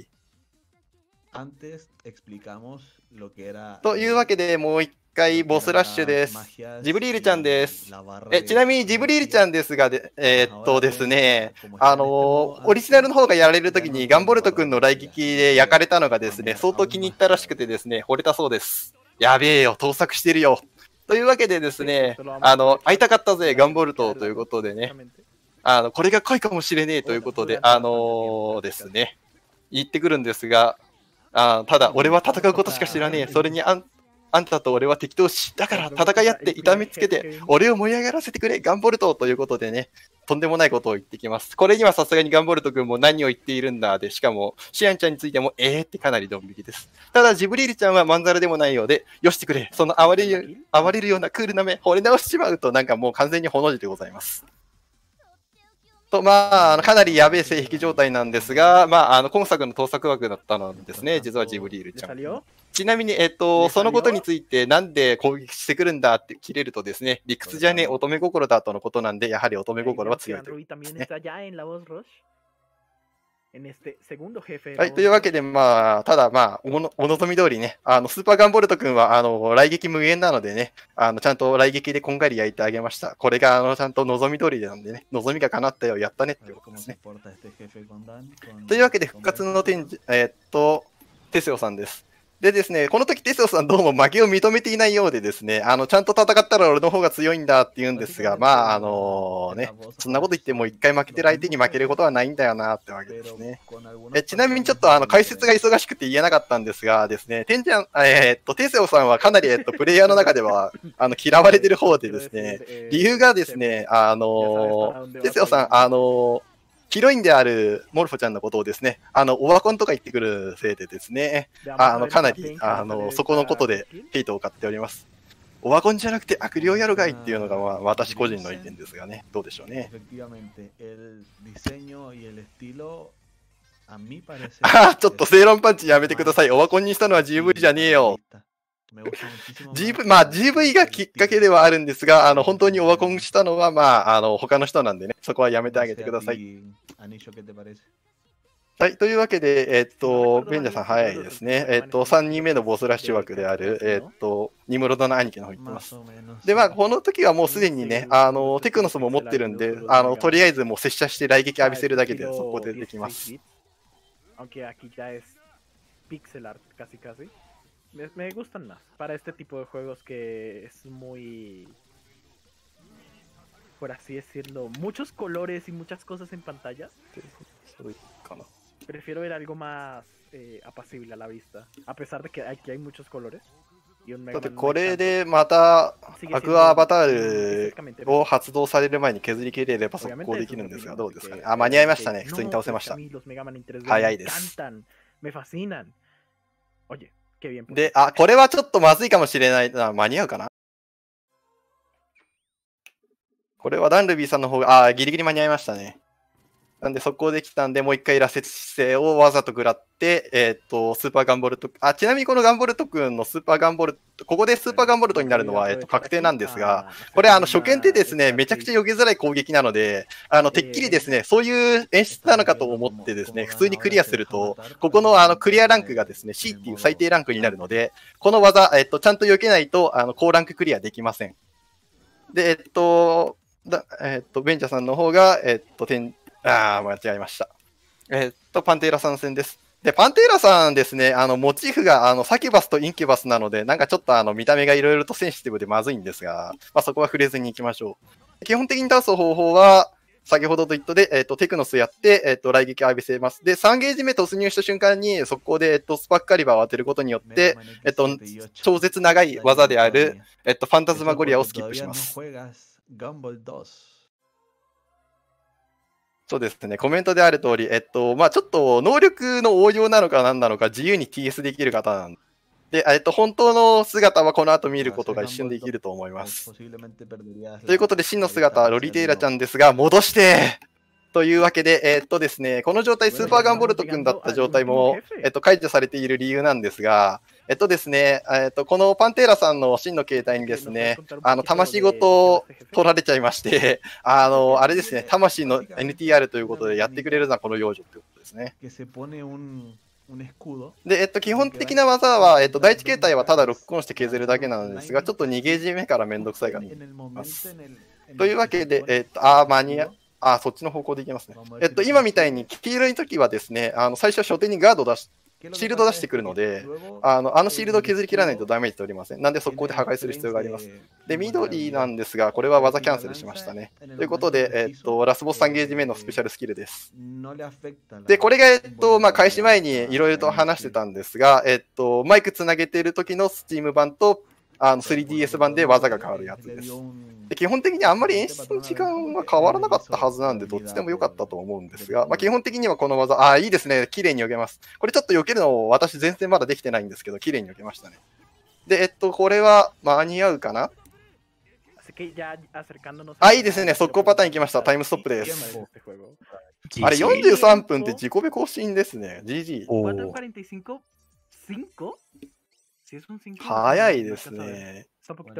Antes explicamos lo que era
というわけで、もう一回ボスラッシュです。ジブリールちゃんです。え、ちなみにジブリールちゃんですが、でえーっとですね、あのー、オリジナルの方がやられるときにガンボルト君の雷撃で焼かれたのがですね、相当気に入ったらしくてですね、惚れたそうです。やべえよ、盗作してるよ。というわけでですね、あの、会いたかったぜ、ガンボルトということでね、あの、これが恋かもしれねえということで、あのー、ですね、言ってくるんですが、あただ、俺は戦うことしか知らねえ。それにあん、あんたと俺は敵同士。だから戦い合って痛めつけて、俺を盛り上がらせてくれ、ガンボルトということでね、とんでもないことを言ってきます。これにはさすがにガンボルト君も何を言っているんだで、しかも、シアンちゃんについても、えーってかなりドン引きです。ただ、ジブリールちゃんはまんざらでもないようで、よしてくれ、その哀れる、哀れるようなクールな目、惚れ直しちまうと、なんかもう完全にほの字でございます。と、まあ、あのかなりやべえ性癖状態なんですが、まあ、あの、今作の盗作枠だったのですね、実はジブリールちゃん。ちなみに、えっと、そのことについて、なんで攻撃してくるんだって切れるとですね、理屈じゃねえ乙女心だとのことなんで、やはり乙女心は強いということですね。はい、というわけで、まあ、ただ、まあおの、お望み通りね、あの、スーパーガンボルト君は、あの、雷撃無限なのでね、あの、ちゃんと雷撃でこんがり焼いてあげました。これが、あの、ちゃんと望み通りなんでね、望みが叶ったよ、やったねっていうことですね。というわけで、復活の天使、えー、っと、テセオさんです。でですね、この時テセオさんどうも負けを認めていないようでですね、あの、ちゃんと戦ったら俺の方が強いんだって言うんですが、まあ、あのね、そんなこと言っても一回負けてる相手に負けることはないんだよなってわけですね。えちなみにちょっとあの、解説が忙しくて言えなかったんですがですね、テンジャン、えー、っと、テセオさんはかなり、えっと、プレイヤーの中では、あの、嫌われてる方でですね、理由がですね、あの、テセオさん、あの、ヒロインであるモルフォちゃんのことをですね、あの、オワコンとか言ってくるせいでですね、あの、かなり、あの、そこのことでヘイトを買っております。オワコンじゃなくて悪霊やろがいっていうのが、まあ、私個人の意見ですがね、どうでしょうね。ああ、ちょっと正論パンチやめてください。オワコンにしたのは ジーブイ じゃねえよ。ジーブイ、まあ ジーブイ がきっかけではあるんですが、あの、本当にオワコンしたのは、まあ、あの、他の人なんでね、そこはやめてあげてください。はい、というわけで、えー、っと、ベンジャーさん早いですね。えー、っと、さんにんめのボスラッシュ枠である、えー、っと、ニムロドの兄貴の方に行ってます。で、まあ、この時はもうすでにね、あの、テクノスも持ってるんで、あの、とりあえずもう接写して雷撃浴びせるだけで、そこでできます。
Me, me gustan más para este tipo de juegos que es muy, por así decirlo, muchos colores y muchas cosas en pantalla. Prefiero ver algo más eh, apacible a la vista, a pesar de que aquí hay muchos colores.
だってこれでまたアクアバタールを発動される前に削り切れれば速攻できるんですが、どうですかね。あ、間に合いましたね。普通に倒せました。早いです。で、あ、これはちょっとまずいかもしれないな。間に合うかな。これはダンルビーさんの方が、あ、ギリギリ間に合いましたね。なんで速攻できたんで、もう一回羅刹姿勢をわざと食らって、えっと、スーパーガンボルト、あ、ちなみにこのガンボルト君のスーパーガンボルト、ここでスーパーガンボルトになるのは、えっと、確定なんですが、これ、あの、初見でですね、めちゃくちゃ避けづらい攻撃なので、あの、てっきりですね、そういう演出なのかと思ってですね、普通にクリアすると、ここのあの、クリアランクがですね、C っていう最低ランクになるので、この技、えっと、ちゃんと避けないと、あの、高ランククリアできません。で、えっと、だえっと、ベンチャーさんの方が、えっと、点、ああ、間違えました。 えーっと、パンテーラさん戦です。で、パンテーラさんですね、あの、モチーフが、あの、サキュバスとインキュバスなので、なんかちょっとあの、見た目がいろいろとセンシティブでまずいんですが、まあそこは触れずに行きましょう。基本的に倒す方法は、先ほどと言ったで、えっ、と、テクノスやって、えっ、と、雷撃を浴びせます。で、さんゲージ目突入した瞬間に、速攻で、えっ、と、スパッカリバーを当てることによって、えっ、と、超絶長い技である、えっ、と、ファンタズマゴリアをスキップします。そうですね、コメントである通り、えっと、まあちょっと能力の応用なのか何なのか自由に ティーエス できる方なんで、えっと、本当の姿はこの後見ることが一瞬できると思います。ということで、真の姿はロリテイラちゃんですが、戻してというわけで、えっとですね、この状態、スーパーガンボルト君だった状態も、えっと、解除されている理由なんですが、えっとですね、えっと、このパンテーラさんの真の形態にですね、あの、魂ごと取られちゃいまして、あの、あれですね、魂の エヌティーアール ということでやってくれるのはこの幼女ということですね。で、えっと、基本的な技は、えっと、第一形態はただロックオンして削るだけなのですが、ちょっとにゲージ目からめんどくさいかと思います。というわけで、えっと、あー、間に合う。あ、そっちの方向でいきますね。えっと、今みたいに黄色い時はですね、あの、最初は初手にガード出し、シールド出してくるので、あの、あのシールドを削り切らないとダメージ取りません。なんで速攻で破壊する必要があります。で、緑なんですが、これは技キャンセルしましたね。ということで、えっと、ラスボスさんゲージ目のスペシャルスキルです。で、これが、えっと、まあ、開始前にいろいろと話してたんですが、えっと、マイクつなげている時のスチーム版と、あの スリーディーエス 版で技が変わるやつです。で基本的にあんまり演出の時間は変わらなかったはずなんで、どっちでも良かったと思うんですが、まあ、基本的にはこの技、ああ、いいですね。綺麗に避けます。これちょっと避けるのを私全然まだできてないんですけど、綺麗に避けましたね。で、えっと、これは間に合うかなあ、いいですね。速攻パターンいきました。タイムストップです。あれ、よんじゅうさんぷんって自己ベ更新ですね。ジージー。早いですね。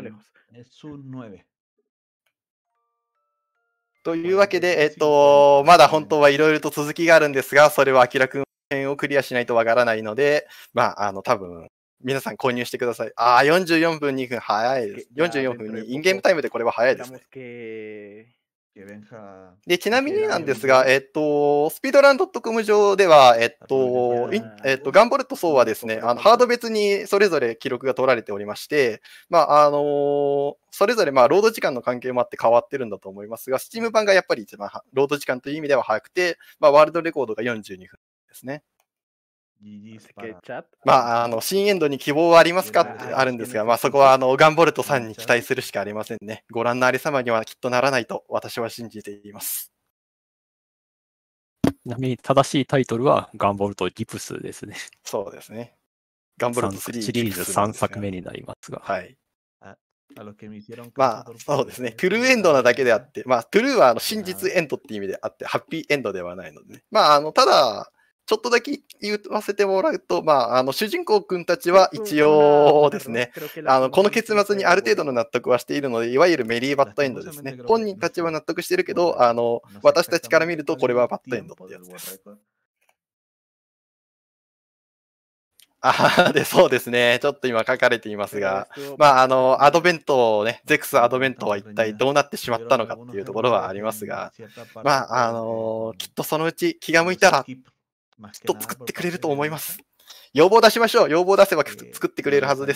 というわけで、えっと、まだ本当はいろいろと続きがあるんですが、それはアキラくん編をクリアしないとわからないので、まあ、あの、多分、皆さん購入してください。ああ、よんじゅうよんぷんにふん早いです。よんじゅうよんぷんに、インゲームタイムでこれは早いですね。で、ちなみになんですが、えっと、スピードランドットコム 上では、えっと、えっと、ガンボルト層はですね、あの、ハード別にそれぞれ記録が取られておりまして、まあ、あの、それぞれ、まあ、ロード時間の関係もあって変わってるんだと思いますが、スチーム版がやっぱり一番、ロード時間という意味では早くて、まあ、ワールドレコードがよんじゅうにふんですね。まあ、あの、新エンドに希望はありますかってあるんですが、まあそこはあの、ガンボルトさんに期待するしかありませんね。ご覧のありさまにはきっとならないと私は信じています。
ちなみに正しいタイトルはガンボルトギプスですね。
そうですね。ガンボルトスリー
シリーズさんさくめになりますが。
はい。まあ、そうですね。トゥルーエンドなだけであって、まあ、トゥルーはあの真実エンドっていう意味であって、ハッピーエンドではないのでね。まあ、あの、ただ、ちょっとだけ言わせてもらうと、まあ、あの、主人公くんたちは一応ですね、あの、この結末にある程度の納得はしているので、いわゆるメリーバッドエンドですね。本人たちは納得してるけど、あの、私たちから見るとこれはバッドエンドってやつです。あで、そうですね。ちょっと今書かれていますが、まあ、あの、アドベントをね、ゼクスアドベントは一体どうなってしまったのかっていうところはありますが、まあ、あの、きっとそのうち気が向いたら、きっと作ってくれると思います。要望出しましょう。要望出せば作ってくれるはずです。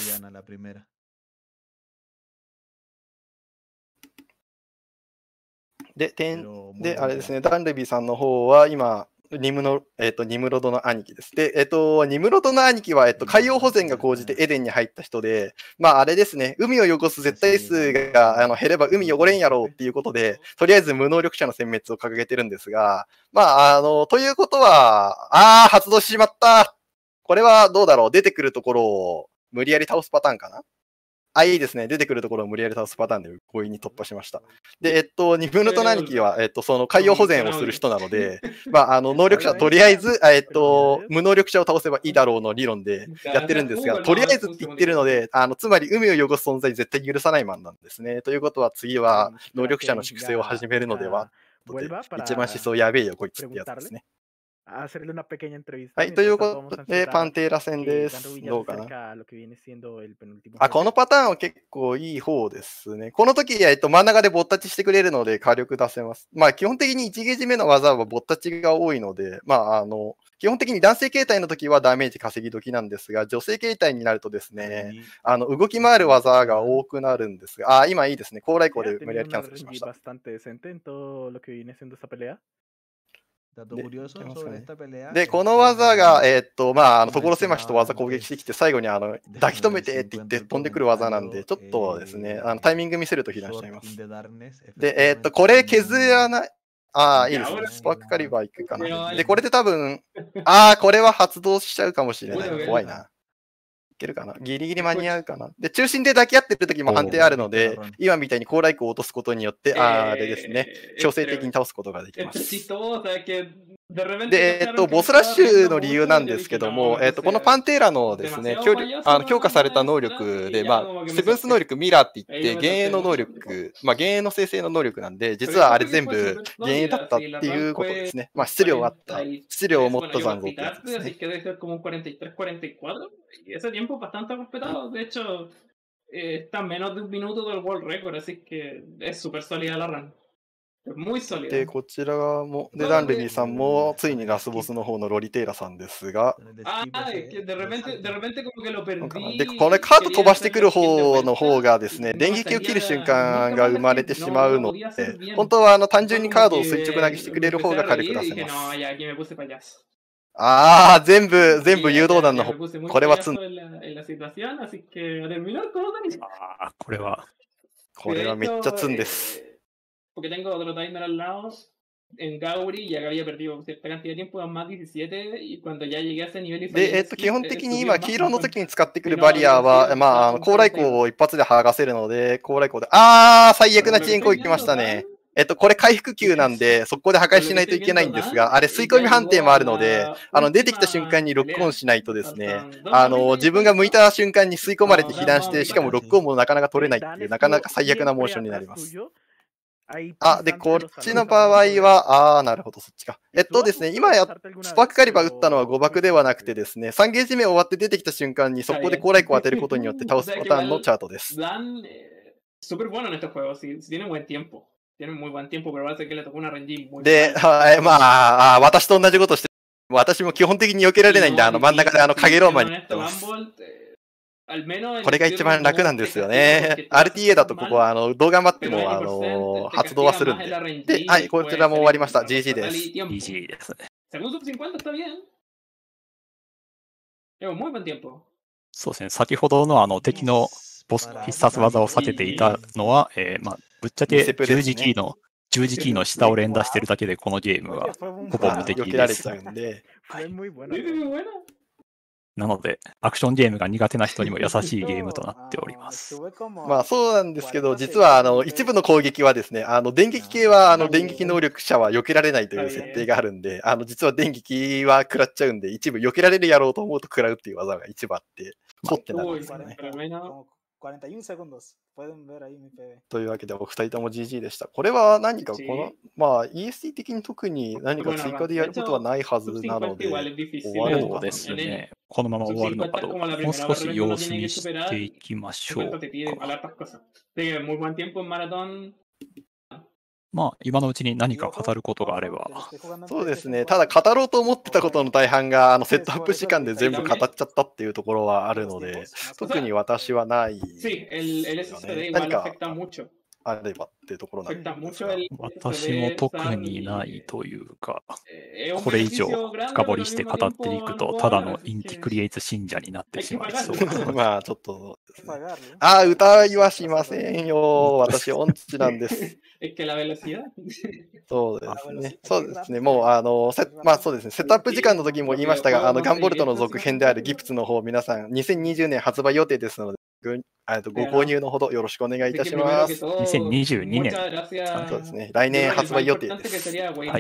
で、点で、あれですね、ダンレビーさんの方は今、ニムの、えっと、ニムロドの兄貴です。で、えっと、ニムロドの兄貴は、えっと、海洋保全が講じてエデンに入った人で、まあ、あれですね、海を汚す絶対数があの減れば海汚れんやろうっていうことで、とりあえず無能力者の殲滅を掲げてるんですが、まあ、あの、ということは、ああ、発動しまった。これはどうだろう、出てくるところを無理やり倒すパターンかな。あ、いいですね。出てくるところを無理やり倒すパターンで強引に突破しました。で、えっと、ニムロトの兄貴は、えっと、その海洋保全をする人なので、まあ、あの、能力者、とりあえず、えっと、無能力者を倒せばいいだろうの理論でやってるんですが、とりあえずって言ってるので、あの、つまり海を汚す存在絶対許さないマンなんですね。ということは次は能力者の粛清を始めるのでは、一番思想やべえよ、こいつってやつですね。
hacerle una pequeña entrevista.
はい、という
Mientras
こ
tanto,
と
vamos a
で、パン
enfrentar
テーラ戦
que
で
Ganru
す。
Villa
ど
se
うかな。
acerca a lo que viene siendo el penúltimo
あ、こ
jefe.
のパターンは結構いい方ですね。この時、えっと、真ん中でボッタチしてくれるので火力出せます。まあ、基本的にいちゲージ目の技はボッタチが多いので、まあ、あの、基本的に男性形態の時はダメージ稼ぎ時なんですが、女性形態になるとですね、あの、動き回る技が多くなるんですが、あ、今いいですね。高来光
Ha
で無理や
tenido
りキャン
una
セルしま
R N G
した。
bastante decente en todo lo que viene siendo esta pelea.
Dato
De-
curioso
¿qué más
sobre
hay?
esta pelea.
で、
es
この技が、
que
えーっと、まあ、あの、
como
所狭しと
mencionaba
技攻撃してきて、最後にあの、抱き留めてって言って飛んでくる技なんで、ちょっとですね、あの、タイミング見せると被弾しちゃいま
Sword in
す。
the Darkness,
で、えーっと、
efectivamente
これ
tiene
削
una-
らない。ああ、いい
Ya,
ですね。
ahora-
スパークカリバー行くかな。
Pero
で、これで多分、ああ、これは発動しちゃうかもしれな
Bueno,
い。
bien.
怖いな。いけるかな。ギリギリ間に合うかな。で、中心で抱き合ってる時も判定あるので、今みたいに高ライクを落とすことによって、ああ、あれですね。
Eh,
強制的に倒すことができま
Esto es
す。
chistoso, es que de repente
で、えっ
pensaron
と、
que
ボ
le
スラッ
estaba
シュ
riendo
の理由
mucho
なん
y
で
yo
すけ
dije,
ど
no,
も、
que
えっと、この
sea
パンテーラのですね、
demasiado
強力
payaso
あの強化された
la
能
maestra
力
y
で、
ya
ま
como
あ、
que
セ
me
ブンス能
solté.
力ミラーって言っ
Ahí
て、
me
幻影
solté
の能
mucho.
力、まあ、幻影の生成の能力なんで、
Pero
実
yo
はあれ
creo que
全
fue el
部
primer
幻影だ
Florida,
ったっ
sí, la
てい
RAM
うことで
fue
すね。まあ、質量あった、
cuarenta y
質量を持っ
tres,
た
bueno, yo
残酷ってやつです
practicaste,
ね
así。que debe ser como un cuarenta y tres, cuarenta y cuatro. Y ese tiempo es bastante respetado. De hecho, eh, está a menos de un minuto del World Record, así que es súper sólida la RAM. Es muy
で、
sólida.
こちらも、で、
Solo
ダンレ
que-
ミーさんも、ついにラスボスの方のロリテイラさんですが、
con el
Ah,
skip ese-
es que de
ese
repente, de
salto.
repente como que lo
なんかな
perdí.
で、これカート飛
quería
ばしてく
hacer
る
la skill de
方の方
vuelta
がですね、
y no
電
me
撃を切る
salía
瞬
muy
間
capaz
が
la
生まれ
skill,
てし
no,
まう
no
の
podía
で
hacer、bien.
本当はあの単
Fue
純に
como
カードを
que
垂直投げしてくれる
me
方
empecé
が
a
火力
reír
出
y
せ
dije,
ま
no,
す。
ya aquí me puse payaso.
ああ、全部、全部
Y
誘
ya,
導
ya,
弾の
ya
方
me。puse muy
これは積ん
payaso en la, en la situación, así que a terminar como Dani.
ああ、これは、
これはめっちゃ積んです。
Eh, porque tengo otro timer al lado en Gauri, ya que había perdido cierta cantidad de tiempo, más diecisiete, y cuando ya llegué a ese nivel y
で、えっ
fallé
と、
el
基本
skill,
的
eh,
に
subió
今、
más
黄色の
con
時に使ってくる
Y no,
バリア
había
は、
sido
まあ、あ
un
の、高来光
cuarenta y dos.
を一発で剥がせるので、高来光で、あー、最悪
Pero
な
lo
遅
que
延攻
estoy
撃来ました
viendo,
ね
Dan,。
えっと、これ回復級なんで、速攻で破壊しないといけないんですが、あれ、吸い込み判定もあるので、あの、出てきた瞬間にロックオンしないとですね、あの、自分が向いた瞬間に吸い込まれて被弾して、しかもロックオンもなかなか取れないっていう、なかなか最悪なモーションになります。あ、で、こっちの場合は、あー、なるほど、そっちか。えっとですね、今や、スパークカリバー撃ったのは誤爆ではなくてですね、さんゲージ目終わって出てきた瞬間に、速攻で高来光を当てることによって倒すパターンのチャートです。
Dan, eh, súper bueno en estos juegos, si, si tiene buen tiempo. Tiene muy buen tiempo, pero parece que le tocó una R N G muy
で、
mala.
はい、まあ、あ私と同じことして、私も基本的に避けられないんで、あの、真ん中であの、影ローマンに行ってます。 これが一番楽なんですよね。アールティーエー だとここは、あの、どう頑張っても、あの、発動はするんで。で、はい、こちらも終わりました。ジージー です。
イージー ですね。
Segundo sub cincuenta está bien. Llevo muy buen tiempo.
そうですね。先ほどのあの、敵のボス必殺技を避けていたのは、えー、まあ、ぶっちゃけ十字キーの、十字キーの下を連打してるだけで、このゲームは
Fue un
ほぼ無敵
避けられ
です。
ちゃうんで。
Fue muy buena.
Sí, muy buena.
なので、アクションゲームが苦手な人にも優しいゲームとなっております。
まあそうなんですけど、実はあの一部の攻撃はですね、あの電撃系はあの電撃能力者は避けられないという設定があるんで、あの実は電撃は食らっちゃうんで、一部避けられるやろうと思うと食らうっていう技が一部あって、ポってなるんですよね。
cuarenta y uno segundos. Pueden ver ahí mi P B.
というわけでお二人とも ジージー でした。これは何かこの、まあ イーエスティー 的に特に何か追加でやることはないはずなので、終わるのかな。
そうですね。このまま終わるのかどうか。もう少し様子見していきましょうか。
muy buen tiempo en maratón.
まあ、今のうちに何か語ることがあれば。
そうですね。ただ語ろうと思ってたことの大半があのセットアップ時間で全部語っちゃったっていうところはあるので、特に私はない、
Sí, el, el S S D igual afecta mucho.
あればっていうところなんですが。
私も特にないというか、これ以上深掘りして語っていくと、ただのインティクリエイツ信者になってしまいそう。
まあちょっとですね。ああ、歌いはしませんよ。私、音痴なんです。そうですね。そうですね。もう、あの、せまあそうですね。セットアップ時間の時も言いましたが、あの、ガンボルトの続編であるギプスの方、皆さん、にせんにじゅうねん発売予定ですので、ご購入のほどよろしくお願いいたします。
にせんにじゅうにねん。
そうですね。来年発売予定です。
はい。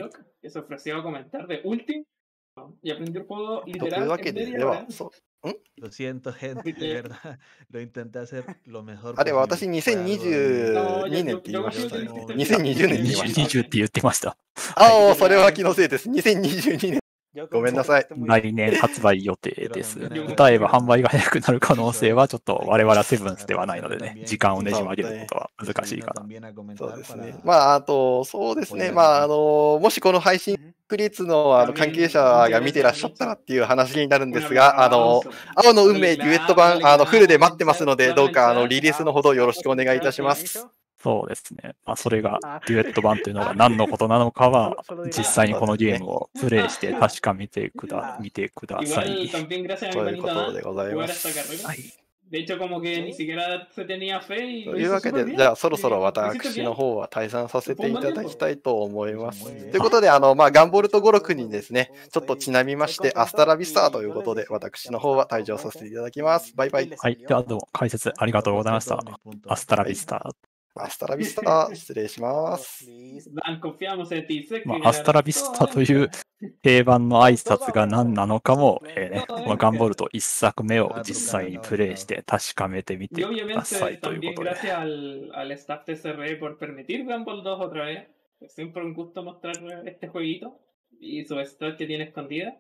というわけで、では、そう。
Lo siento, gente, de verdad. Lo intenté hacer lo mejor.
あれ、私、にせんにじゅうにねんって言いましたね。にせんにじゅうねんって言いました。
にじゅうって言ってました。
ああ、それは気のせいです。にせんにじゅうにねん。 ごめんなさい。
来年発売予定です。
でも
歌えば販売が早くなる可能性はちょっと我々はセブンスではないのでね、時間をねじ曲げることは難しいかな。
そうですね。まあ、あと、そうですね。まあ、あの、もしこの配信確率のあの関係者が見てらっしゃったらっていう話になるんですが、あの、青の運命デュエット版、あの、フルで待ってますので、どうか、あの、リリースのほどよろしくお願いいたします。
そうですね。まあ、それがデュエット版というのが何のことなのかは、実際にこのゲームをプレイして確かめてくだ、見てください。
Igual también gracias a
と
mi
いうこ
hermanita
とでござい
jugar
ま
esta
す。
carrera.
はい。
De hecho, como que ni siquiera se tenía fe y
と
lo
いう
hizo
わけ
súper
で、
bien.
じゃあそろそろ
Eh, lo hiciste
私の
bien.
方は退散させていただきたいと思います。
はい
ということで、あの、まあ、ガンボルトごろくにですね、ちょっとちなみまして、アスタラビスタということで、私の方は退場させていただきます。バイバイ。
はい。ではどうも解説ありがとうございました。アスタラビスタ。
アスタラビスタ、失礼します。
Dan, confiamos en ti. Sé que
まあ、アスタラビスタという定番の挨拶が何なのかも、えーね、このガンボルトいっさくめを実際にプレイして確かめてみて
Y
くださ
obviamente
いという
también
ことで。
gracias al, al staff de C R E por permitir Gumball dos otra vez. Es siempre un gusto mostrar este jueguito y su stock que tiene escondida.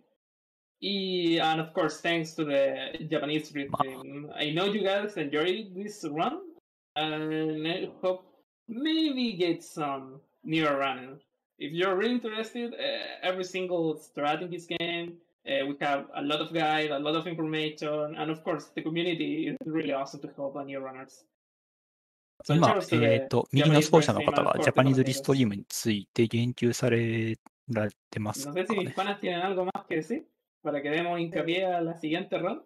Y and of course thanks to the Japanese Street team. I know you guys enjoyed this run and I hope maybe get some newer running. If you're really interested, uh, every single strat in this game, uh, we have a lot of guide, a lot of information, and of course the community is really awesome to help the new runners. So
今、
cheers to
え
the
っと、右の
Japanese
奏者の
team
方
and
が
of course
ジャパニーズ
the
リストリー
compañeros.
ムについて言及されられてます
No
か
sé si mis
ね。
panas tienen algo más que decir para que demos hincapié a la siguiente run.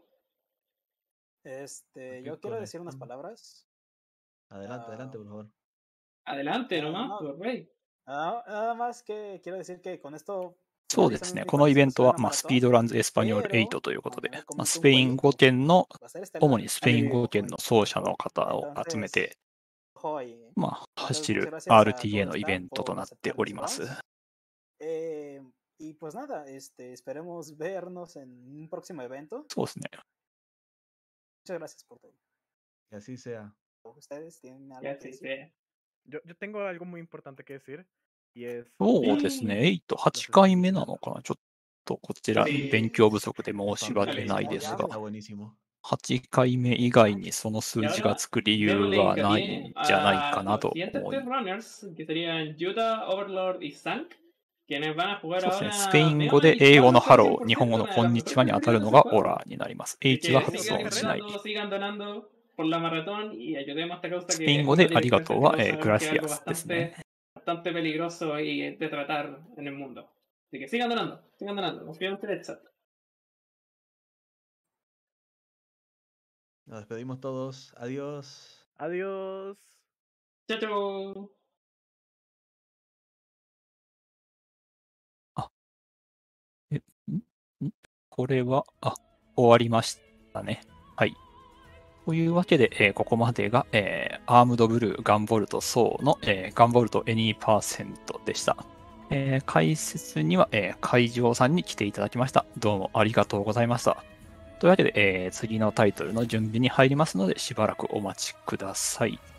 Este, yo quiero decir unas palabras.
Adelante, adelante, por favor.
Adelante
No,
nomás,
no.
pues, rey.
Ah, nada más que quiero decir que con esto
そうですね。このイベントは、まあ、スピードランズエスパニョールエイトということで、まあ、スペイン語圏の、
va a ser estelar.
主にスペイン語圏の奏者の方を集めて、
Hoy,
まあ、走る
muchas gracias a
アールティーエー の
todo
イ
el
ベ
staff
ントと
por
なって
aceptar
おり
mis
ます。
runs. Eh, y pues nada, este, esperemos vernos en un próximo evento.
そうですね。
Muchas gracias por todo.
Que así sea.
¿Ustedes tienen algo
Ya
que
sí,
decir?
sí.
Yo, yo tengo algo muy importante que decir. Y es.
そうですね。エイト、はちかいめなのかな。ちょっとこちら勉強不足で申し訳ないですが、
Está buenísimo.
はちかいめ以外にその数字がつく理由
Démosle
はない
hincapié
んじゃないか
a
な
los
と
siguientes
思い
tres runners, que serían Yuta, Overlord y Zank, quienes van a jugar
そうですね。
ahora
スペイン
de
語で
una
英語の
disparos
ハロ
al
ー、日本語の
cien por ciento
こん
una de
に
las
ちはに当
mejores
たる
habilidades
の
del
が
juego.
オラになります。
Así
H は
que
発
sigan
音しない。
carreando, sigan donando por la maratón y ayudemos a esta causa
スペ
que
イン
es
語
una
でありがとう
delincuencia
は、
que
え
todos
ー、グラ
sabemos que
シ
es
ア
algo
スですね。
bastante, bastante peligroso y de tratar en el mundo. Así que sigan donando, sigan donando, confío en ustedes, chat.
Nos despedimos todos. Adiós.
Adiós.
Chao, chao.
えんんこれは、あ、終わりましたね。はい。というわけで、えーここまでが、えー、アームドブルー、ガンボルト、ソーの、えーガンボルトエニーパーセントでした。えー解説には、えー会場さんに来ていただきました。どうもありがとうございました。というわけで、えー次のタイトルの準備に入りますので、しばらくお待ちください。